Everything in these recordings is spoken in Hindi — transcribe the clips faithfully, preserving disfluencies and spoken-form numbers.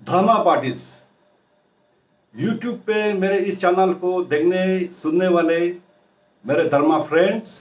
धर्मा पार्टीज यूट्यूब पे मेरे इस चैनल को देखने सुनने वाले मेरे धर्मा फ्रेंड्स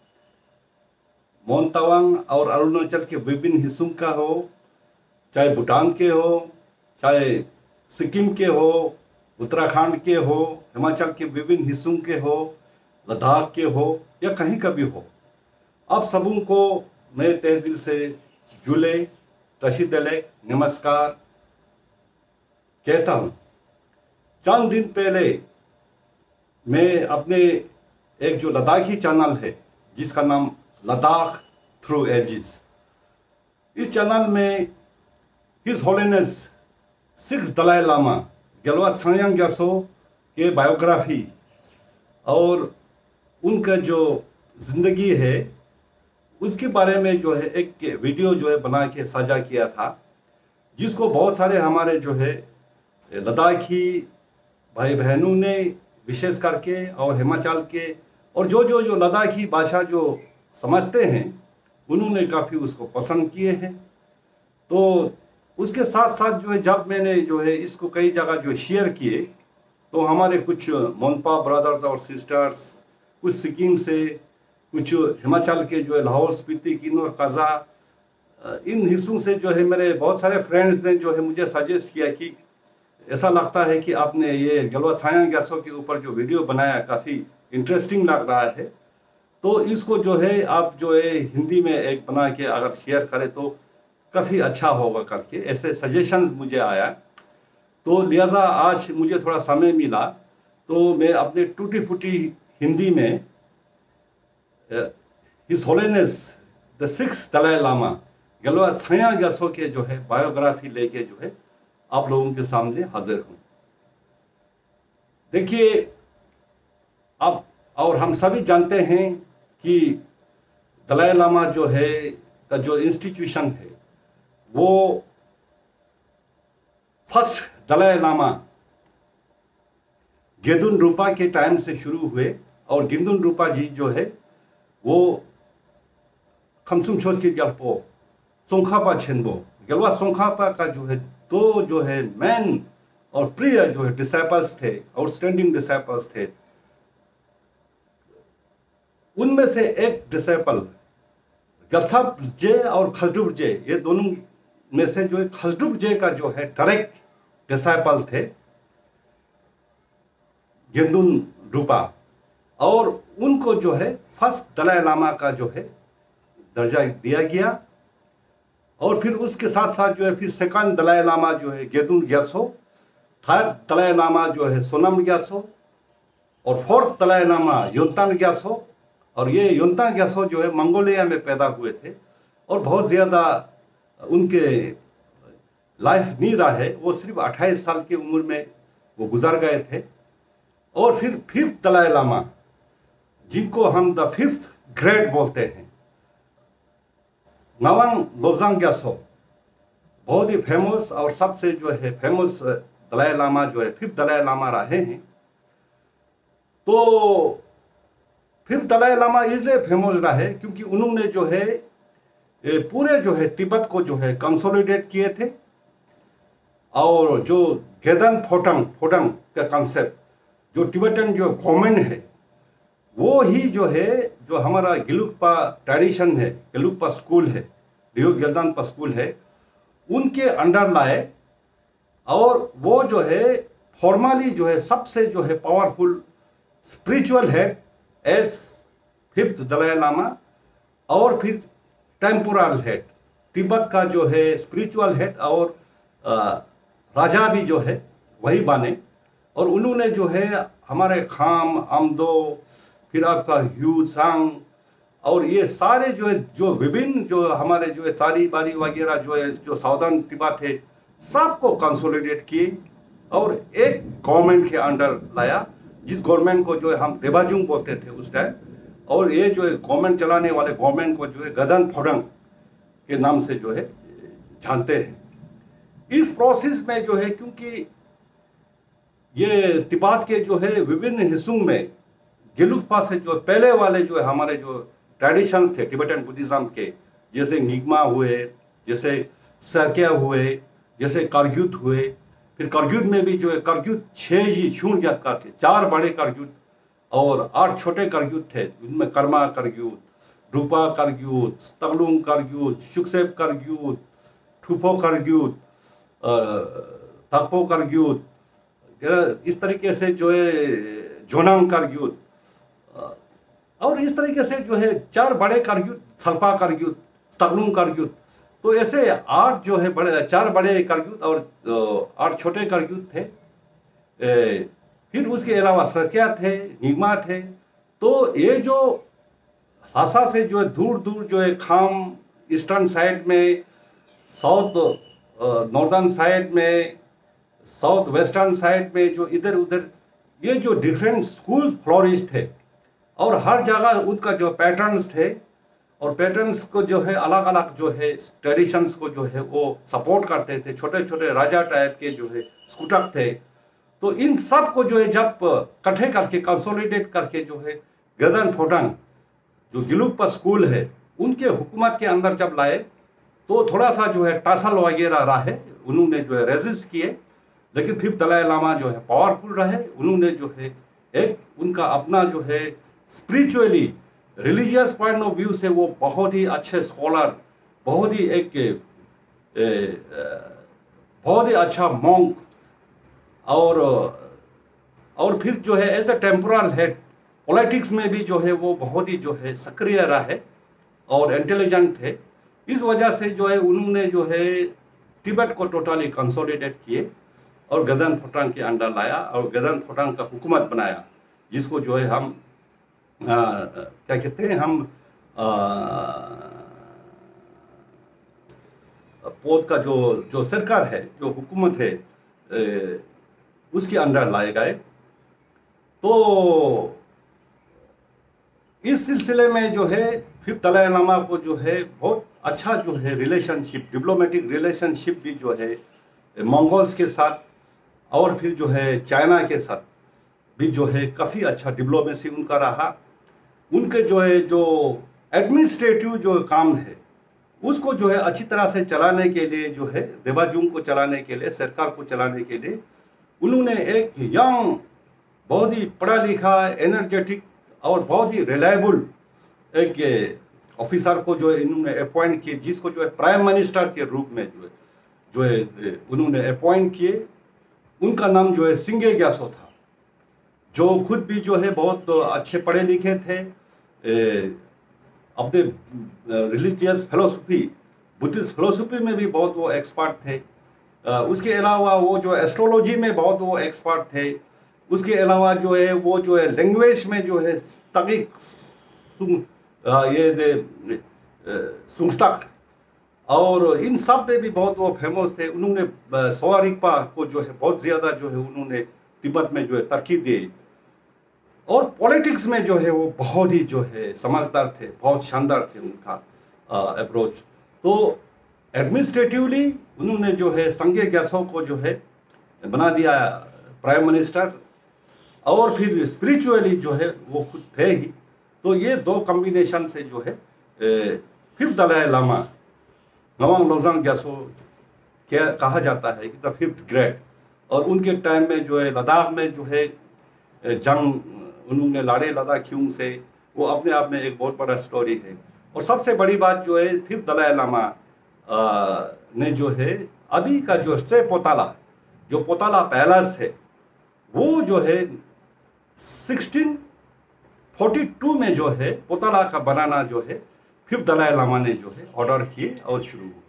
मोन तवांग और अरुणाचल के विभिन्न हिस्सों का हो, चाहे भूटान के हो, चाहे सिक्किम के हो, उत्तराखंड के हो, हिमाचल के विभिन्न हिस्सों के हो, लद्दाख के हो या कहीं का भी हो, आप सबों को मैं तहे दिल से जुले तशीदले नमस्कार कहता हूँ। चंद दिन पहले मैं अपने एक जो लद्दाखी चैनल है जिसका नाम लद्दाख थ्रू एजिस, इस चैनल में His Holiness sixth Dalai Lama Gyalwa Sangye ग्याल्सो के बायोग्राफी और उनका जो ज़िंदगी है उसके बारे में जो है एक वीडियो जो है बना के साझा किया था, जिसको बहुत सारे हमारे जो है लद्दाखी भाई बहनों ने विशेष करके और हिमाचल के और जो जो जो लद्दाखी भाषा जो समझते हैं उन्होंने काफ़ी उसको पसंद किए हैं। तो उसके साथ साथ जो है जब मैंने जो है इसको कई जगह जो शेयर किए तो हमारे कुछ मोनपा ब्रदर्स और सिस्टर्स, कुछ सिक्किम से, कुछ हिमाचल के जो है लाहौल स्पीति किन्नौर कज़ा, इन हिस्सों से जो है मेरे बहुत सारे फ्रेंड्स ने जो है मुझे सजेस्ट किया कि ऐसा लगता है कि आपने ये गेल्वा सांग्याल ग्याल्सो के ऊपर जो वीडियो बनाया काफ़ी इंटरेस्टिंग लग रहा है, तो इसको जो है आप जो है हिंदी में एक बना के अगर शेयर करें तो काफ़ी अच्छा होगा करके ऐसे सजेशंस मुझे आया। तो लिहाजा आज मुझे थोड़ा समय मिला तो मैं अपने टूटी फूटी हिंदी में His Holiness the six Dalai Lama Gyalwa Sangye ग्याल्सो के जो है बायोग्राफी लेके जो है आप लोगों के सामने हाजिर हूँ। देखिए, अब और हम सभी जानते हैं कि दलाई लामा जो है का जो इंस्टीट्यूशन है वो फर्स्ट दलाई लामा गेदुन रूपा के टाइम से शुरू हुए और गेदुन रूपा जी जो है वो खमसुम छोट के गल्पो सोंखापा छेनबो गेल्वा सोंखापा का जो है दो जो है मैन और प्रिय जो है डिसाइपल्स थे, आउटस्टैंडिंग डिसाइपल्स थे। उनमें से एक डिसाइपल गलथाप जे और खजडुब जे, ये दोनों में से जो है खजडुब जे का जो है डायरेक्ट डिसाइपल थे गेदुन रूपा, और उनको जो है फर्स्ट दलाई लामा का जो है दर्जा दिया गया। और फिर उसके साथ साथ जो है फिर सेकंड दलाई लामा जो है गेदुन ग्याल्सो, थर्ड दलाई लामा जो है सोनाम ग्याल्सो और फोर्थ दलाई लामा योंतान ग्याल्सो। और ये योंतान ग्याल्सो जो है मंगोलिया में पैदा हुए थे और बहुत ज़्यादा उनके लाइफ नहीं रहा है, वो सिर्फ अट्ठाईस साल की उम्र में वो गुजर गए थे। और फिर फिफ्थ दलाई लामा जिनको हम द फिफ्थ ग्रेड बोलते हैं, नवांग लोब्जांग ग्याल्सो, बहुत ही फेमस और सबसे जो है फेमस दलाई लामा जो है फिफ्थ दलाई लामा रहे हैं। तो फिफ्थ दलाई लामा इसलिए फेमस रहा है क्योंकि उन्होंने जो है पूरे जो है तिब्बत को जो है कंसोलिडेट किए थे, और जो गेदन फोटंग फोटंग का कंसेप्ट जो तिब्बतन जो गवर्नमेंट है वो ही जो है जो हमारा गिलुक्पा ट्रेडिशन है, गिलुक्पा स्कूल है, रियो गेल्दानपा स्कूल है, उनके अंडर लाए। और वो जो है फॉर्मली जो है सबसे जो है powerful spiritual head as fifth Dalai Lama, और फिर टेम्पोरल हेड तिब्बत का जो है स्पिरिचुअल हेड और आ, राजा भी जो है वही बने। और उन्होंने जो है हमारे खाम, आमदो, फिर आपका ह्यू सांग और ये सारे जो है जो विभिन्न जो हमारे जो है सारी बारी वगैरह जो है जो साउदर्न तिब्बत है सबको कंसोलिडेट किए और एक गवर्नमेंट के अंडर लाया, जिस गवर्नमेंट को जो है हम देबाजुंग बोलते थे उस टाइम। और ये जो है गवर्नमेंट चलाने वाले गवर्नमेंट को जो है गदन फोडंग के नाम से जो है जानते हैं। इस प्रोसेस में जो है क्योंकि ये तिब्बत के जो है विभिन्न हिस्सों में गेलुक्पा से जो पहले वाले जो है हमारे जो ट्रेडिशन थे टिबेटन बुद्धिज्म के, जैसे निगमा हुए, जैसे सरकिया हुए, जैसे करगिल हुए, फिर करगिल में भी जो है करगिल छः ही शून्य जात का थे, चार बड़े करगिल और आठ छोटे करगिल थे। उनमें कर्मा करगिल, रूपा करगिल, तगलुंग करगिल, सुखसेप करगिल, ठूफो करगिल, ताकपो करगिल, इस तरीके से जो है जोनांग करगिल, और इस तरीके से जो है चार बड़े करगिल, सल्पा करगिल, तगलुंग करगिल। तो ऐसे आठ जो है बड़े, चार बड़े करगिल और आठ छोटे करगिल थे। ए, फिर उसके अलावा सकिया थे, निगमा थे। तो ये जो हासा से जो है दूर दूर जो है खाम ईस्टर्न साइड में, साउथ नॉर्दर्न साइड में, साउथ वेस्टर्न साइड में, जो इधर उधर ये जो डिफरेंट स्कूल फ्लोरिश थे, और हर जगह उनका जो पैटर्न्स थे, और पैटर्न्स को जो है अलग अलग जो है ट्रेडिशंस को जो है वो सपोर्ट करते थे। छोटे छोटे राजा टाइप के जो है स्कूटक थे। तो इन सब को जो है जब इकट्ठे करके कंसोलिडेट करके जो है गदन फोटांग जो गिलुक्पा स्कूल है उनके हुकूमत के अंदर जब लाए, तो थोड़ा सा जो है टासल वगैरह रहे, उन्होंने जो है रेजिस्ट किए। लेकिन फिर दलाई लामा जो है पावरफुल रहे। उन्होंने जो है एक उनका अपना जो है spiritually religious point of view से वो बहुत ही अच्छे स्कॉलर, बहुत ही एक ए, ए, बहुत ही अच्छा मॉन्क, और और फिर जो है as a temporal head politics में भी जो है वो बहुत ही जो है सक्रिय रहे और इंटेलिजेंट थे। इस वजह से जो है उन्होंने जो है तिब्बत को टोटली कंसोलिडेट किए और गदन फोटांग के अंडर लाया और गदन फोटांग का हुकूमत बनाया, जिसको जो है हम आ, क्या कहते हैं हम पोत का जो जो सरकार है, जो हुकूमत है, ए, उसके अंडर लाए गए। तो इस सिलसिले में जो है फिर दलाई लामा को जो है बहुत अच्छा जो है रिलेशनशिप, डिप्लोमेटिक रिलेशनशिप भी जो है मंगोल्स के साथ और फिर जो है चाइना के साथ भी जो है काफ़ी अच्छा डिप्लोमेसी उनका रहा। उनके जो है जो एडमिनिस्ट्रेटिव जो काम है उसको जो है अच्छी तरह से चलाने के लिए, जो है देवाजुंग को चलाने के लिए, सरकार को चलाने के लिए उन्होंने एक यंग, बहुत ही पढ़ा लिखा, एनर्जेटिक और बहुत ही रिलायबल एक ऑफिसर को जो है इन्होंने अपॉइंट किए, जिसको जो है प्राइम मिनिस्टर के रूप में जो है जो है उन्होंने अपॉइंट किए। उनका नाम जो है सिंगे ग्यासो था, जो खुद भी जो है बहुत अच्छे पढ़े लिखे थे, अपने रिलीजियस फिलोसफी, बुद्धिस्ट फिलोसफी में भी बहुत वो एक्सपर्ट थे। उसके अलावा वो जो एस्ट्रोलॉजी में बहुत वो एक्सपर्ट थे। उसके अलावा जो है वो जो है लैंग्वेज में जो है तगिक सुंग ये सुंगस्टक और इन सब में भी बहुत वो फेमस थे। उन्होंने सोआरिकपा को जो है बहुत ज़्यादा जो है उन्होंने तिब्बत में जो है तरक्की दी, और पॉलिटिक्स में जो है वो बहुत ही जो है समझदार थे, बहुत शानदार थे उनका अप्रोच। तो एडमिनिस्ट्रेटिवली उन्होंने जो है संगे ग्यासो को जो है बना दिया प्राइम मिनिस्टर, और फिर स्पिरिचुअली जो है वो खुद थे ही। तो ये दो कॉम्बिनेशन से जो है फिफ्थ दलाई लामा, नवांग लोजांग ग्यासो क्या कहा जाता है कि द फिफ्थ ग्रेट। और उनके टाइम में जो है लद्दाख में जो है जंग उन्होंने लड़े लद्दाखियों से, वो अपने आप में एक बहुत बड़ा स्टोरी है। और सबसे बड़ी बात जो है फिफ्थ दलाई लामा आ, ने जो है अभी का जो से पोताला, जो पोताला पैलेस है, वो जो है सिक्सटीन फोर्टी टू में जो है पोताला का बनाना जो है फिफ्थ दलाई लामा ने जो है ऑर्डर किए और शुरू हुआ।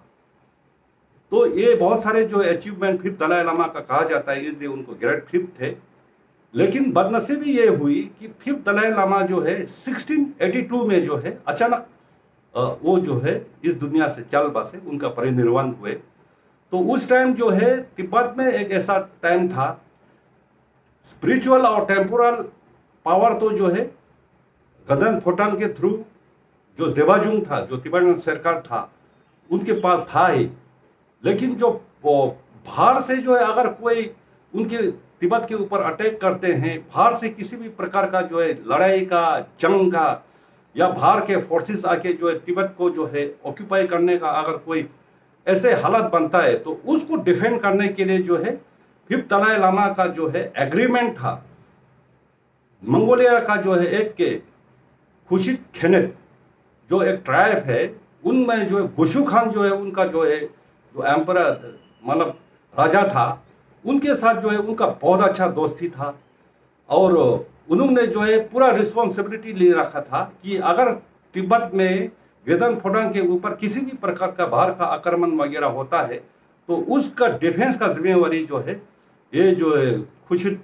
तो ये बहुत सारे जो अचीवमेंट फिफ्थ दलाई लामा का कहा जाता है, इसलिए उनको ग्रेट फिफ्थ थे। लेकिन बदनसीबी ये हुई कि फिफ्थ दलाई लामा जो है सिक्सटीन एटी टू में जो है अचानक वो जो है इस दुनिया से चल बसे, उनका परिनिर्वाण हुए। तो उस टाइम जो है तिब्बत में एक ऐसा टाइम था, स्पिरिचुअल और टेम्पोरल पावर तो जो है गदन फोटांग के थ्रू जो देवाजुंग था, जो तिब्बत सरकार था, उनके पास था ही। लेकिन जो बाहर से जो है अगर कोई उनके तिब्बत के ऊपर अटैक करते हैं, बाहर से किसी भी प्रकार का जो है लड़ाई का, जंग का, या बाहर के फोर्सेस आके जो है तिब्बत को जो है ऑक्यूपाई करने का अगर कोई ऐसे हालत बनता है तो उसको डिफेंड करने के लिए जो है फिफ्थ दलाई लामा का जो है एग्रीमेंट था, मंगोलिया का जो है एक के खुशित खेनेट जो एक ट्राइब है, उनमें जो है गुशु खान जो है उनका जो है जो एम्परर मतलब राजा था, उनके साथ जो है उनका बहुत अच्छा दोस्ती था। और उन्होंने जो है पूरा रिस्पॉन्सिबिलिटी ले रखा था कि अगर तिब्बत में गेदन फोडांग के ऊपर किसी भी प्रकार का बाहर का आक्रमण वगैरह होता है तो उसका डिफेंस का जिम्मेवारी जो है ये जो है खुशित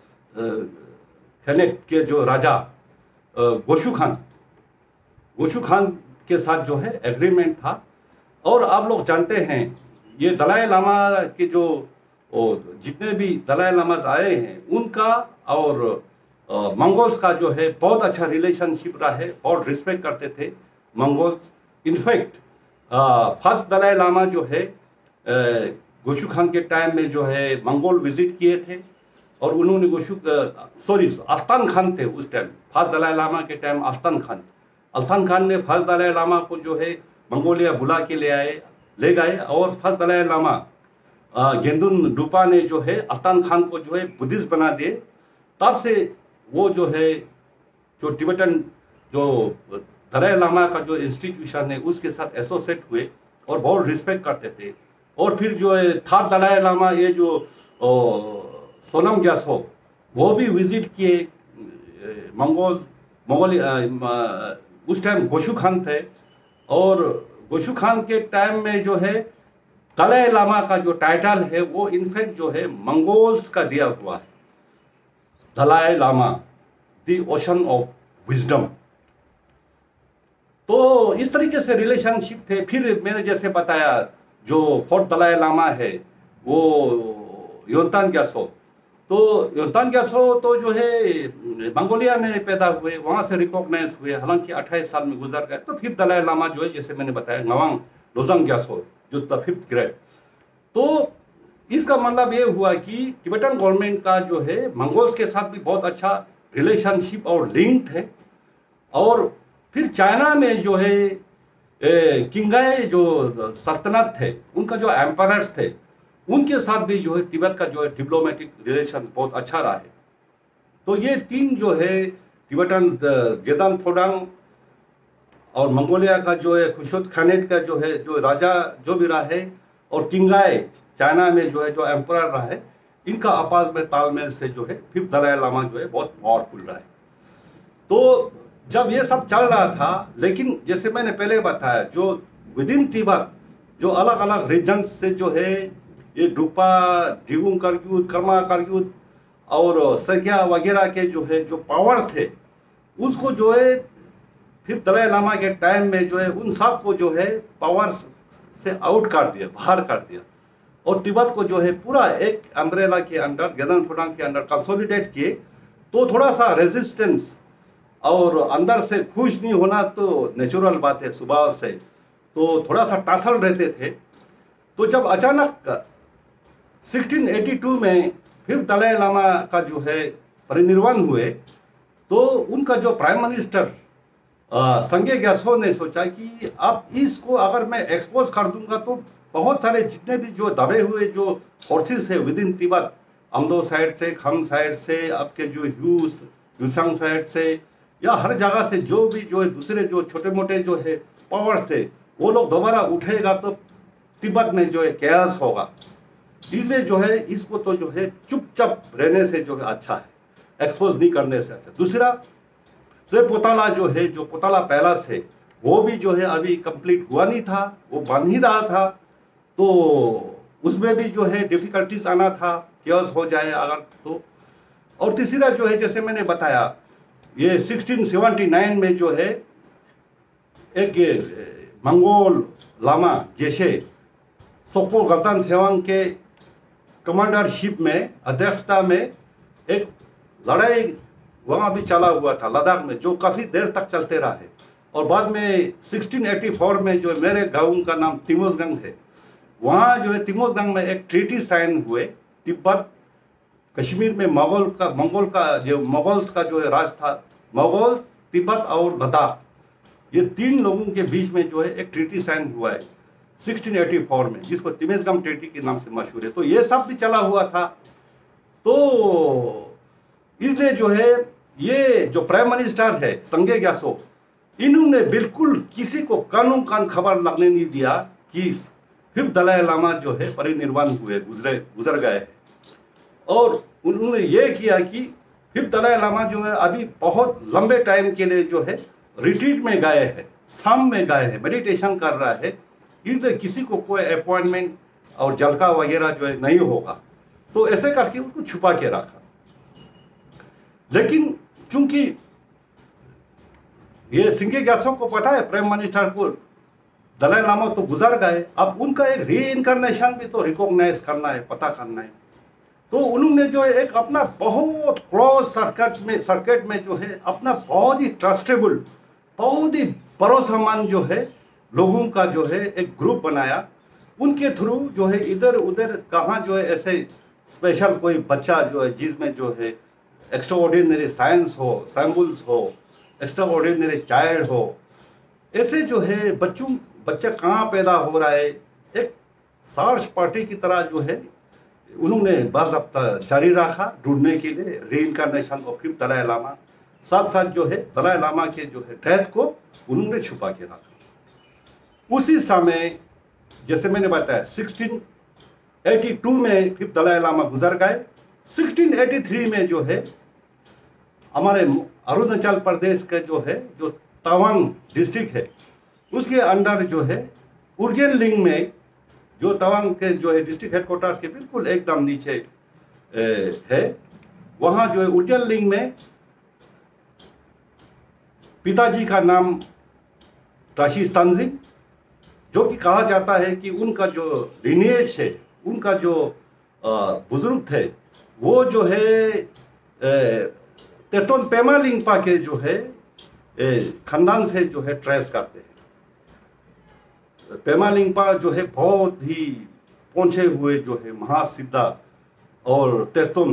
खेनेट के जो राजा गोशु खान गोशु खान के साथ जो है एग्रीमेंट था। और आप लोग जानते हैं ये दलाई लामा के जो जितने भी दलाई लामाज आए हैं उनका और मंगोल्स का जो है बहुत अच्छा रिलेशनशिप रहा है, बहुत रिस्पेक्ट करते थे Mongols. In fact first Dalai Lama जो है गोशु खान के टाइम में जो है मंगोल विजिट किए थे और उन्होंने गोशु सॉरी अस्तान खान थे उस टाइम, फर्स्ट दलाई लामा के time Altan Khan Altan Khan ने फर्स्ट दलाई लामा को जो है मंगोलिया बुला के ले आए ले गए और फर्स्ट दलाई लामा गेंदुन डुपा ने जो है अस्तान खान को जो है बुद्धिस्ट बना दिए। तब से वो जो है जो टिबेटन जो दलाई लामा का जो इंस्टीट्यूशन है उसके साथ एसोसिएट हुए और बहुत रिस्पेक्ट करते थे। और फिर जो है थर्ड दलाई लामा ये जो सोनम ग्यासो वो भी विजिट किए मंगोल मंगोल उस टाइम गोशु खान थे और गोशु खान के टाइम में जो है दलाई लामा का जो टाइटल है वो इनफैक्ट जो है मंगोल्स का दिया हुआ है, Dalai Lama the ocean of wisdom. तो इस तरीके से रिलेशनशिप थे। फिर मैंने जैसे बताया जो फोर्थ दलाई लामा है वो योंतान ग्यासो, तो योंतान ग्यासो तो जो है मंगोलिया में पैदा हुए, वहाँ से रिकॉग्नाइज हुए, हालांकि अट्ठाईस साल में गुजर गए। तो फिफ्थ दलाई लामा जो है जैसे मैंने बताया नवांग लोजांग ग्यासो जो द फिफ्थ ग्रेड। तो इसका मतलब ये हुआ कि टिबेटन गवर्नमेंट का जो है मंगोल्स के साथ भी बहुत अच्छा रिलेशनशिप और लिंक है। और फिर चाइना में जो है किंगाई जो सल्तनत थे उनका जो एम्परर्स थे उनके साथ भी जो है तिब्बत का जो है डिप्लोमेटिक रिलेशन बहुत अच्छा रहा है। तो ये तीन जो है तिब्बतन गेदान फोडांग और मंगोलिया का जो है खुशोत खानेट का जो है जो राजा जो भी रहा है और किंगाई चाइना में जो है जो एम्परर रहा है, इनका आपस में तालमेल से जो है फिफ्थ दलाई लामा जो है बहुत पावरफुल रहा है। तो जब ये सब चल रहा था, लेकिन जैसे मैंने पहले बताया जो विदिन तिब्बत जो अलग अलग रीजन्स से जो है ये डुपा डिगुंग करग्युत कर्मा करग्युत और सैक्या वगैरह के जो है जो पावर्स थे उसको जो है फिफ्थ दलाई लामा के टाइम में जो है उन सब को जो है पावर से आउट कर दिया, बाहर कर दिया और तिब्बत को जो है पूरा एक अम्ब्रेला के अंडर गेदान फोडांग के अंडर कंसोलिडेट किए। तो थोड़ा सा रेजिस्टेंस और अंदर से खुश नहीं होना तो नेचुरल बात है स्वभाव से, तो थोड़ा सा टासल रहते थे। तो जब अचानक सोलह सौ बयासी में फिफ्थ दलाई लामा का जो है परिनिर्वाण हुए तो उनका जो प्राइम मिनिस्टर संगे ग्यासो ने सोचा कि अब इसको अगर मैं एक्सपोज कर दूंगा तो बहुत सारे जितने भी जो दबे हुए जो फोर्सेस है within Tibet, Amdo side से, खम साइड से, आपके जो ह्यूस यूसांग साइड से या हर जगह से जो भी जो है दूसरे जो छोटे मोटे जो है पावर्स थे वो लोग दोबारा उठेगा तो तिब्बत में जो है कैस होगा। इसलिए जो है इसको तो जो है चुपचाप रहने से जो है अच्छा है, एक्सपोज नहीं करने से अच्छा। दूसरा जो पोताला जो है जो पोताला पैलेस है वो भी जो है अभी कंप्लीट हुआ नहीं था, वो बन ही रहा था, तो उसमें भी जो है डिफिकल्टीज आना था, केओस हो जाए अगर तो। और तीसरा जो है जैसे मैंने बताया ये सोलह सौ उन्यासी में जो है एक मंगोल लामा गेशे सोपो गल्तान सेवांग के कमांडरशिप में अध्यक्षता में एक लड़ाई वहाँ भी चला हुआ था लद्दाख में, जो काफ़ी देर तक चलते रहा है। और बाद में सोलह सौ चौरासी में जो मेरे गांव का नाम तिमोसगंग है, वहाँ जो है तिमोसगंग में एक ट्रीटी साइन हुए। तिब्बत कश्मीर में मंगोल का मंगोल का जो मंगोल्स का जो है राज था, मंगोल तिब्बत और लद्दाख, ये तीन लोगों के बीच में जो है एक ट्रीटी साइन हुआ है सोलह सौ चौरासी में, जिसको तिमेस्गम ट्रीटी के नाम से मशहूर है। तो ये सब भी चला हुआ था। तो इसलिए जो है ये जो प्राइम मिनिस्टर है संगे ग्यासो, इन्होंने बिल्कुल किसी को कानून कान खबर लगने नहीं दिया कि फिफ्थ दलाई लामा जो है परिनिर्वाण हुए, गुजरे गुजर गए। और उन्होंने ये किया कि फिफ्थ दलाई लामा जो है अभी बहुत लंबे टाइम के लिए जो है रिट्रीट में गए हैं, शाम में गए हैं, मेडिटेशन कर रहा है। इसलिए किसी को कोई अपॉइंटमेंट और जलका वगैरह जो है नहीं होगा, तो ऐसे करके उसको छुपा के रखा। लेकिन चूंकि ये सिंगे ग्यात्सो को पता है प्राइम मिनिस्टर को दलाई लामा तो गुजर गए, अब उनका एक री इनकारनेशन भी तो रिकॉग्नाइज करना है, पता करना है। तो उन्होंने जो है एक अपना बहुत क्लोज सर्किट में सर्किट में जो है अपना बहुत ही ट्रस्टेबल, बहुत ही भरोसेमंद जो है लोगों का जो है एक ग्रुप बनाया। उनके थ्रू जो है इधर उधर कहाँ जो है ऐसे स्पेशल कोई बच्चा जो है जिसमें जो है एक्स्ट्रा ऑर्डिनरी साइंस हो, सैम्पल्स हो, एक्स्ट्रा ऑर्डिनरी चाइल्ड हो, ऐसे जो है बच्चों बच्चा कहाँ पैदा हो रहा है, एक सर्च पार्टी की तरह जो है उन्होंने बाज़ाब्ता जारी रखा ढूंढने के लिए reincarnation of fifth Dalai Lama. साथ साथ जो है दलाई लामा के जो है डेथ को उन्होंने छुपा के रखा। उसी समय जैसे मैंने बताया सोलह सौ बयासी में फिफ्थ दलाई लामा गुजर गए। सोलह सौ तिरासी में जो है हमारे अरुणाचल प्रदेश का जो है जो तवांग डिस्ट्रिक्ट है उसके अंडर जो है उर्गेन लिंग में, जो तवांग के जो है डिस्ट्रिक्ट हेडक्वार्टर के बिल्कुल एकदम नीचे है, वहाँ जो है उर्गेन लिंग में पिताजी का नाम ताशी तंजिंग, जो कि कहा जाता है कि उनका जो लिनिएज है, उनका जो बुजुर्ग थे वो जो है तेतोन पेमा लिंगपा के जो है खानदान से जो है ट्रेस करते हैं। पेमा लिंगपा जो है बहुत ही पहुंचे हुए जो है महासिद्धा और तेतोन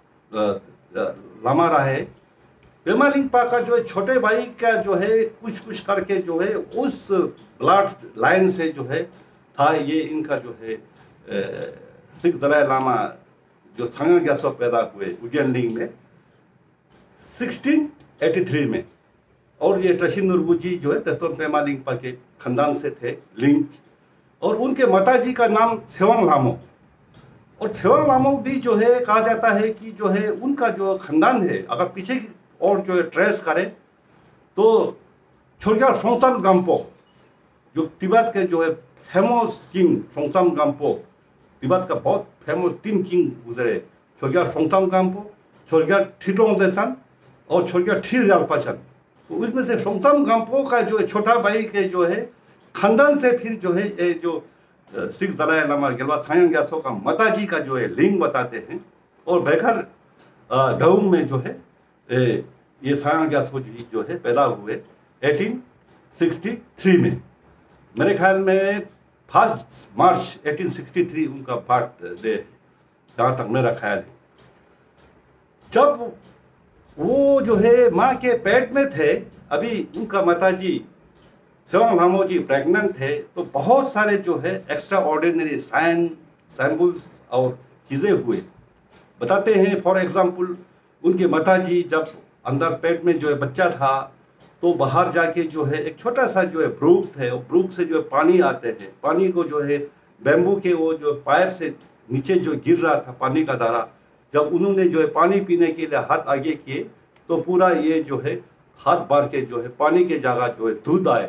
लामा रहे। पेमा लिंगपा का जो है छोटे भाई का जो है कुछ कुछ करके जो है उस ब्लड लाइन से जो है था ये इनका जो है सिख दलाई लामा जो छंगा ग्यात्सो पैदा हुए उर्गेन लिंग में सोलह सौ तिरासी में। और ये टशी नुरबू जी जो है तेतोन पेमा लिंगपा के खानदान से थे लिंग, और उनके माताजी का नाम सेवांग लामो। और सेवांग लामो भी जो है कहा जाता है कि जो है उनका जो खानदान है अगर पीछे की और जो है ट्रेस करें तो छोड़कर सोंगसाम गाम्पो, जो तिब्बत के जो है फेमस किंग सोंगसाम गाम्पो, तिब्बत का बहुत फेमस तीन किंग गुजरे, छोड़कर सोंगसाम गाम्पो, छोड़कर ठिटोंग देसन और छोड़कर ठिर जालपाचन। तो उसमें से सोंगसाम गाम्पो का जो है छोटा भाई के जो है खानदान से फिर जो है ये जो सिख दलाई लामा गेलवा छायांग ग्यात्सो का माताजी का जो है लिंग बताते हैं। और बेखर ढाउंग में जो है ये छायांग ग्यात्सो जी जो है पैदा हुए अठारह सौ तिरसठ में। मेरे ख्याल में फर्स्ट मार्च अठारह सौ तिरसठ उनका बर्थ डे है, जहाँ तक मेरा ख्याल है। जब वो जो है माँ के पेट में थे, अभी उनका माताजी सेवांग लामो जी प्रेग्नेंट थे, तो बहुत सारे जो है एक्स्ट्रा ऑर्डिनरी साइन सैम्पल्स और चीज़ें हुए बताते हैं। फॉर एग्जांपल उनके माताजी जब अंदर पेट में जो है बच्चा था तो बाहर जाके जो है एक छोटा सा जो है ब्रूक थे, और ब्रूक से जो है पानी आते हैं, पानी को जो है बैम्बू के वो जो पाइप से नीचे जो गिर रहा था पानी का धारा, जब उन्होंने जो है पानी पीने के लिए हाथ आगे किए तो पूरा ये जो है हाथ भर के जो है पानी के जगह जो है दूध आए।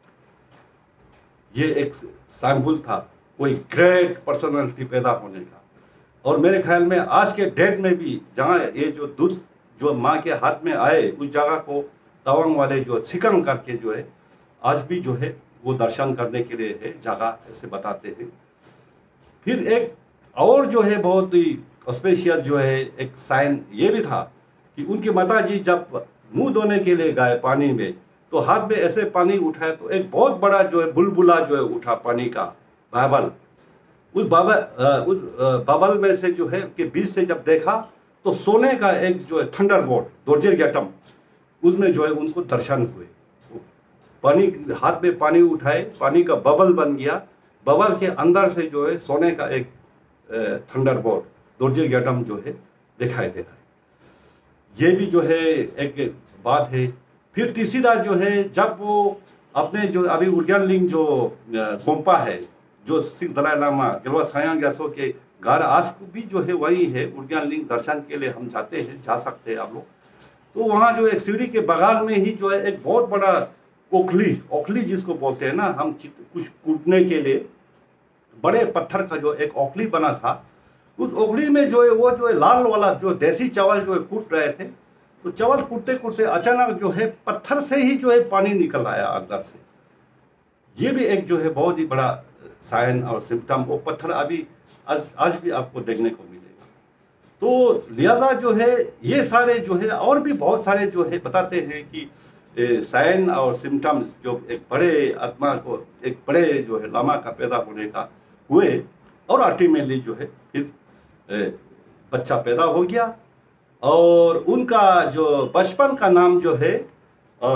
ये एक सैंपल था कोई ग्रेट पर्सनालिटी पैदा होने का। और मेरे ख्याल में आज के डेट में भी जहाँ ये जो दूध जो माँ के हाथ में आए उस जगह को तवांग वाले जो सिकंग करके जो है आज भी जो है वो दर्शन करने के लिए है जगह, ऐसे बताते हैं। फिर एक और जो है बहुत ही स्पेशल जो है एक साइन ये भी था कि उनकी माताजी जब मुंह धोने के लिए गए पानी में तो हाथ में ऐसे पानी उठाए तो एक बहुत बड़ा जो है बुलबुला जो है उठा पानी का बबल। उस बबल उस बबल में से जो है के बीच से जब देखा तो सोने का एक जो है थंडर बोल्ट दोर्जेर गैटम, उसमें जो है उनको दर्शन हुए। पानी हाथ में पानी उठाए, पानी का बबल बन गया, बबल के अंदर से जो है सोने का एक थंडरबोल्ट दोर्जे गैटम जो है दिखाई दे रहा है। ये भी जो है एक बात है। फिर तीसरी रात जो है जब वो अपने जो अभी उर्गेन लिंग जो गोम्पा है जो सिख दलाई लामा गिलवा सायांग ग्यात्सो के घर आज भी जो है वही है। उर्गेन लिंग दर्शन के लिए हम जाते हैं, जा सकते हैं आप लोग। तो वहाँ जो एक सीढ़ी के बगल में ही जो है एक बहुत बड़ा ओखली ओखली जिसको बोलते हैं ना हम, कुछ कूटने के लिए बड़े पत्थर का जो एक ओखली बना था। उस ओखली में जो है वो जो है लाल वाला जो देसी चावल जो है कूट रहे थे। तो चावल कूटते कूटते अचानक जो है पत्थर से ही जो है पानी निकल आया अंदर से। ये भी एक जो है बहुत ही बड़ा साइन और सिम्टम। वो पत्थर अभी आज आज भी आपको देखने को मिलेगा। तो लिहाजा जो है ये सारे जो है और भी बहुत सारे जो है बताते हैं कि साइन और सिम्टम्स जो एक बड़े आत्मा को एक बड़े जो है लामा का पैदा होने का हुए और अल्टीमेटली जो है फिर बच्चा पैदा हो गया। और उनका जो बचपन का नाम जो है आ,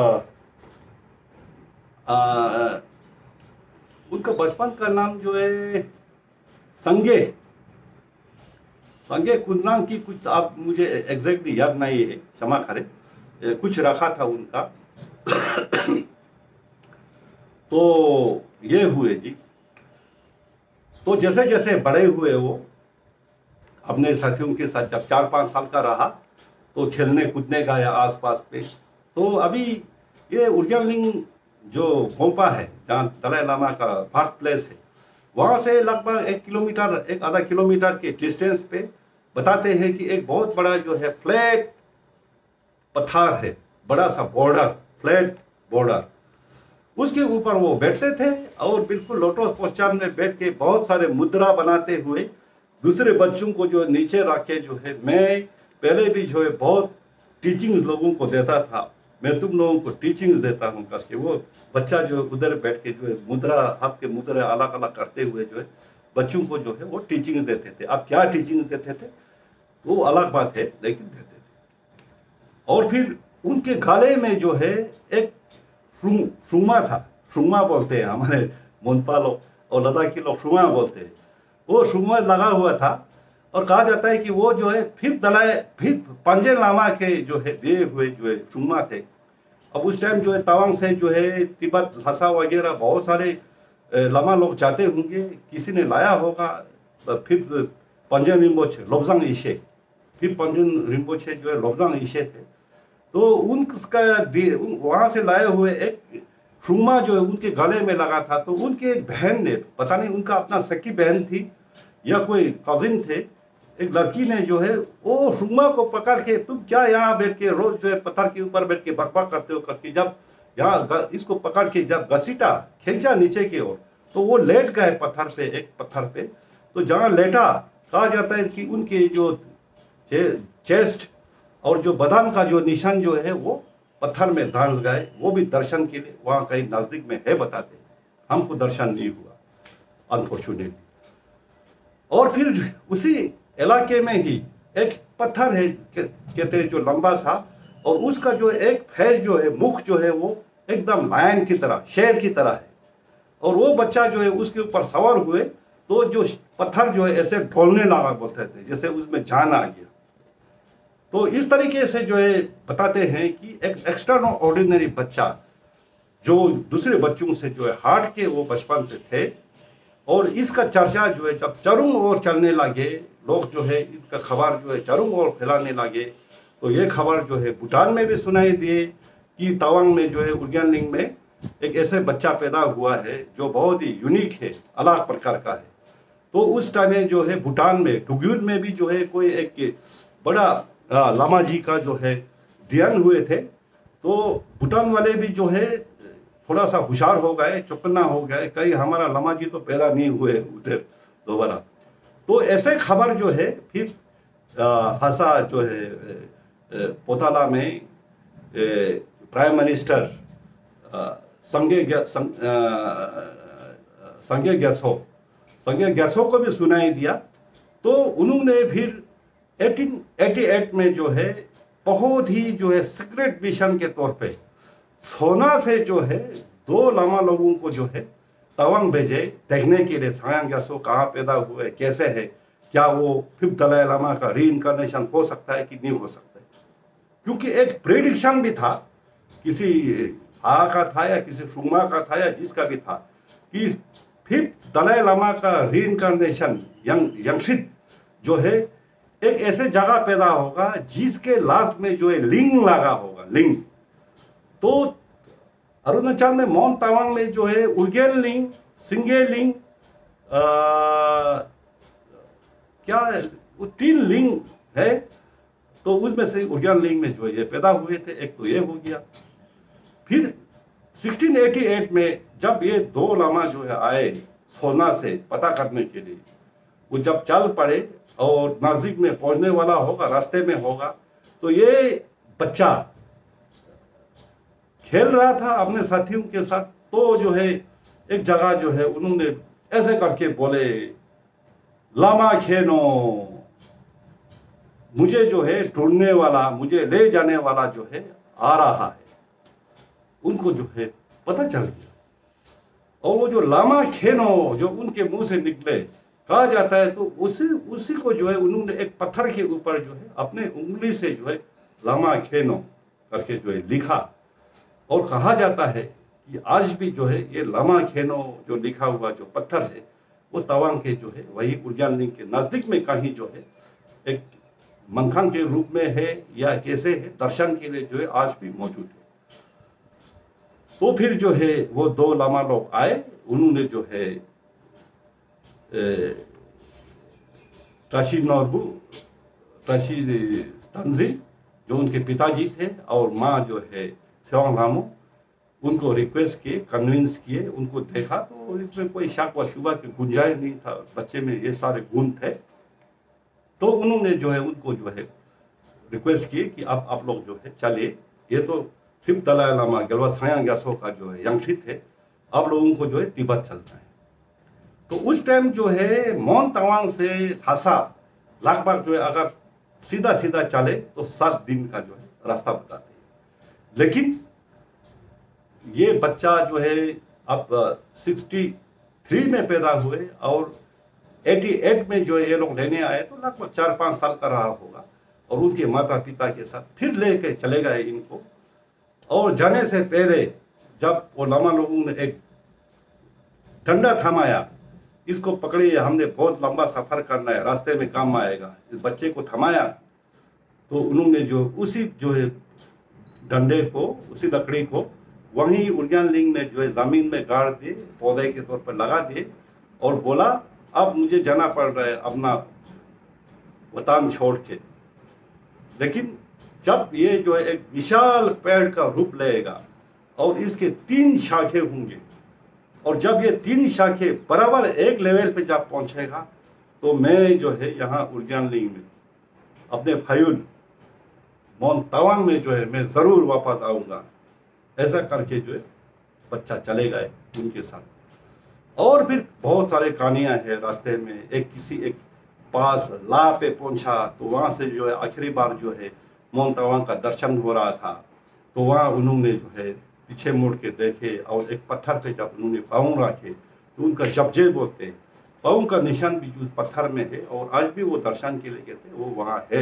आ, उनका बचपन का नाम जो है संगे संगे कुंजनांग की कुछ आप मुझे एग्जैक्टली याद नहीं है, क्षमा करें, कुछ रखा था उनका। तो ये हुए जी। तो जैसे जैसे बड़े हुए वो अपने साथियों के साथ जब चार पाँच साल का रहा तो खेलने कूदने गया आसपास पे। तो अभी ये उर्गेन लिंग जो गोम्पा है जहाँ दलाई लामा का बर्थ प्लेस है, वहाँ से लगभग एक किलोमीटर एक आधा किलोमीटर के डिस्टेंस पे बताते हैं कि एक बहुत बड़ा जो है फ्लैट पत्थर है, बड़ा सा बॉर्डर, फ्लैट बॉर्डर। उसके ऊपर वो बैठते थे और बिल्कुल लोटस पोस्चर में बैठ के बहुत सारे मुद्रा बनाते हुए दूसरे बच्चों को जो नीचे रख के जो है, मैं पहले भी जो है बहुत टीचिंग लोगों को देता था, मैं तुम लोगों को टीचिंग देता हूँ करके वो बच्चा जो उधर बैठ के जो है मुद्रा हाथ के मुद्रा अलग अलग करते हुए जो है बच्चों को जो है वो टीचिंग देते थे। अब क्या टीचिंग देते थे वो अलग बात है, लेकिन देते थे। और फिर उनके गले में जो है एक शुमा था, शुमा बोलते हैं हमारे मोनपा लोग और लद्दाखी लोग शुमा बोलते हैं। वो शुमा लगा हुआ था और कहा जाता है कि वो जो है फिर दलाई फिर पंजे लामा के जो है दिए हुए जो है शुमा थे। अब उस टाइम जो है तवांग से जो है तिब्बत लसा वगैरह बहुत सारे लामा लोग जाते होंगे, किसी ने लाया होगा। फिर पंजन रिम्पोछे लोब्जांग ईशे, फिर पंजन रिम्पोछे जो है लोब्जांग ईशे थे। तो उनका वहाँ से लाए हुए एक शुमा जो है उनके गले में लगा था। तो उनके एक बहन ने, पता नहीं उनका अपना सकी बहन थी या कोई कजिन थे, एक लड़की ने जो है वो शुमा को पकड़ के, तुम क्या यहाँ बैठ के रोज जो है पत्थर के ऊपर बैठ के बकबक करते हो करके, जब यहाँ इसको पकड़ के जब घसीटा खींचा नीचे की ओर तो वो लेट गए पत्थर पे, एक पत्थर पे। तो जहाँ लेटा कहा जाता है कि उनके जो चे, चेस्ट और जो बदाम का जो निशान जो है वो पत्थर में धंस गए। वो भी दर्शन के लिए वहाँ कहीं नज़दीक में है बताते, हमको दर्शन नहीं हुआ अनफॉर्चुनेटली। और फिर उसी इलाके में ही एक पत्थर है कहते हैं जो लंबा सा, और उसका जो एक पैर जो है, मुख जो है वो एकदम लायन की तरह, शेर की तरह है। और वो बच्चा जो है उसके ऊपर सवार हुए तो जो पत्थर जो है ऐसे ढोलने लगा बोलते थे, जैसे उसमें जान आ गया। तो इस तरीके से जो है बताते हैं कि एक एक्स्ट्रा ऑर्डिनरी बच्चा जो दूसरे बच्चों से जो है हार्ट के वो बचपन से थे। और इसका चर्चा जो है जब चारों ओर चलने लगे, लोग जो है इसका खबर जो है चारों ओर फैलाने लगे। तो ये खबर जो है भूटान में भी सुनाई दिए कि तवांग में जो है उर्गेन लिंग में एक ऐसे बच्चा पैदा हुआ है जो बहुत ही यूनिक है, अलग प्रकार का है। तो उस टाइम में जो है भूटान में टुग्यूर में भी जो है कोई एक बड़ा लामा जी का जो है ध्यान हुए थे। तो भूटान वाले भी जो है थोड़ा सा होशियार हो गए, चौकन्ना हो गए, कहीं हमारा लामा जी तो पैदा नहीं हुए उधर दोबारा। तो ऐसे खबर जो है फिर हंसा जो है पोताला में प्राइम मिनिस्टर संगे संगे ग्यात्सो संगे ग्यात्सो को भी सुनाई दिया। तो उन्होंने फिर अठारह सौ अट्ठासी में जो है बहुत ही जो है सीक्रेट मिशन के तौर पे सोना से जो है दो लामा लोगों को जो है तवांग भेजे देखने के लिए सांयाग ग्यासो कहाँ पैदा हुए, कैसे है, क्या वो फिफ्थ दलाई लामा का रीइंकारनेशन हो सकता है कि नहीं हो सकता है। क्योंकि एक प्रेडिक्शन भी था, किसी हा का था या किसी शुमा का था या जिसका भी था, कि फिफ्थ दलाई लामा का रीइंकारनेशन यंग यंगशित जो है एक ऐसे जगह पैदा होगा जिसके लास्ट में जो है लिंग लगा होगा, लिंग। तो अरुणाचल में माउंट तवांग में जो है उर्गेन लिंग, सिंगे लिंग, क्या है वो तीन लिंग है। तो उसमें से उर्गेन लिंग में जो है ये पैदा हुए थे। एक तो ये हो गया। फिर सिक्सटीन एटी एट में जब ये दो लामा जो है आए सोना से पता करने के लिए, वो जब चल पड़े और नजदीक में पहुंचने वाला होगा, रास्ते में होगा, तो ये बच्चा खेल रहा था अपने साथियों के साथ। तो जो है एक जगह जो है उन्होंने ऐसे करके बोले, लामा खेनो, मुझे जो है ढूंढने वाला, मुझे ले जाने वाला जो है आ रहा है। उनको जो है पता चल गया। और वो जो लामा खेनो जो उनके मुंह से निकले कहा जाता है, तो उसी उसी को जो है उन्होंने एक पत्थर के ऊपर जो है अपने उंगली से जो है लामा खेनो करके जो है लिखा। और कहा जाता है कि आज भी जो है ये लामा खेनो जो लिखा हुआ जो पत्थर है वो तवांग के जो है वही उर्गेन लिंग के नज़दीक में कहीं जो है एक मंथन के रूप में है या कैसे है, दर्शन के लिए जो है आज भी मौजूद है। तो फिर जो है वो दो लामा लोग आए, उन्होंने जो है ताशी नॉर्बू, ताशी तंजिन जो उनके पिताजी थे और माँ जो है सेवांग लामो, उनको रिक्वेस्ट किए, कन्विंस किए। उनको देखा तो इसमें कोई शक व शुबा की गुंजाइश नहीं था, बच्चे में ये सारे गुण थे। तो उन्होंने जो है उनको जो है रिक्वेस्ट किए कि आप आप लोग जो है चलिए, ये तो फिफ्थ दलाई लामा गेलवा सांयाग ग्यासो का जो है यंगशित है, आप लोगों को जो है तिब्बत चलना है। तो उस टाइम जो है माउंट तवांग से हासा लगभग जो है अगर सीधा सीधा चले तो सात दिन का जो है रास्ता बताते हैं। लेकिन ये बच्चा जो है अब सिक्सटी थ्री में पैदा हुए और एटी एट में जो है ये लोग लेने आए, तो लगभग चार पाँच साल का रहा होगा। और उनके माता पिता के साथ फिर लेके चले गए इनको। और जाने से पहले जब वो लामा लोगों ने एक डंडा थमाया, इसको पकड़िए, हमने बहुत लंबा सफ़र करना है, रास्ते में काम आएगा, इस बच्चे को थमाया। तो उन्होंने जो उसी जो है डंडे को, उसी लकड़ी को वहीं उर्गेन लिंग में जो है ज़मीन में गाड़ दिए, पौधे के तौर पर लगा दिए और बोला अब मुझे जाना पड़ रहा है अपना वतन छोड़ के। लेकिन जब ये जो है एक विशाल पेड़ का रूप लेगा और इसके तीन शाखे होंगे, और जब ये तीन शाखे बराबर एक लेवल पे जब पहुंचेगा, तो मैं जो है यहाँ उर्गेन लिंग में अपने फायुल माउंट तवांग में जो है मैं ज़रूर वापस आऊँगा। ऐसा करके जो है बच्चा चले गए उनके साथ। और फिर बहुत सारे कहानियाँ हैं रास्ते में। एक किसी एक पास ला पे पहुंचा, तो वहाँ से जो है आखिरी बार जो है माउंट तवांग का दर्शन हो रहा था। तो वहाँ उन्होंने जो है पीछे मुड़ के देखे और एक पत्थर पे जब उन्होंने पाँव रखे तो उनका जबजे बोलते हैं, पाँव का निशान भी उस पत्थर में है और आज भी वो दर्शन के लिए कहते हैं वो वहाँ है।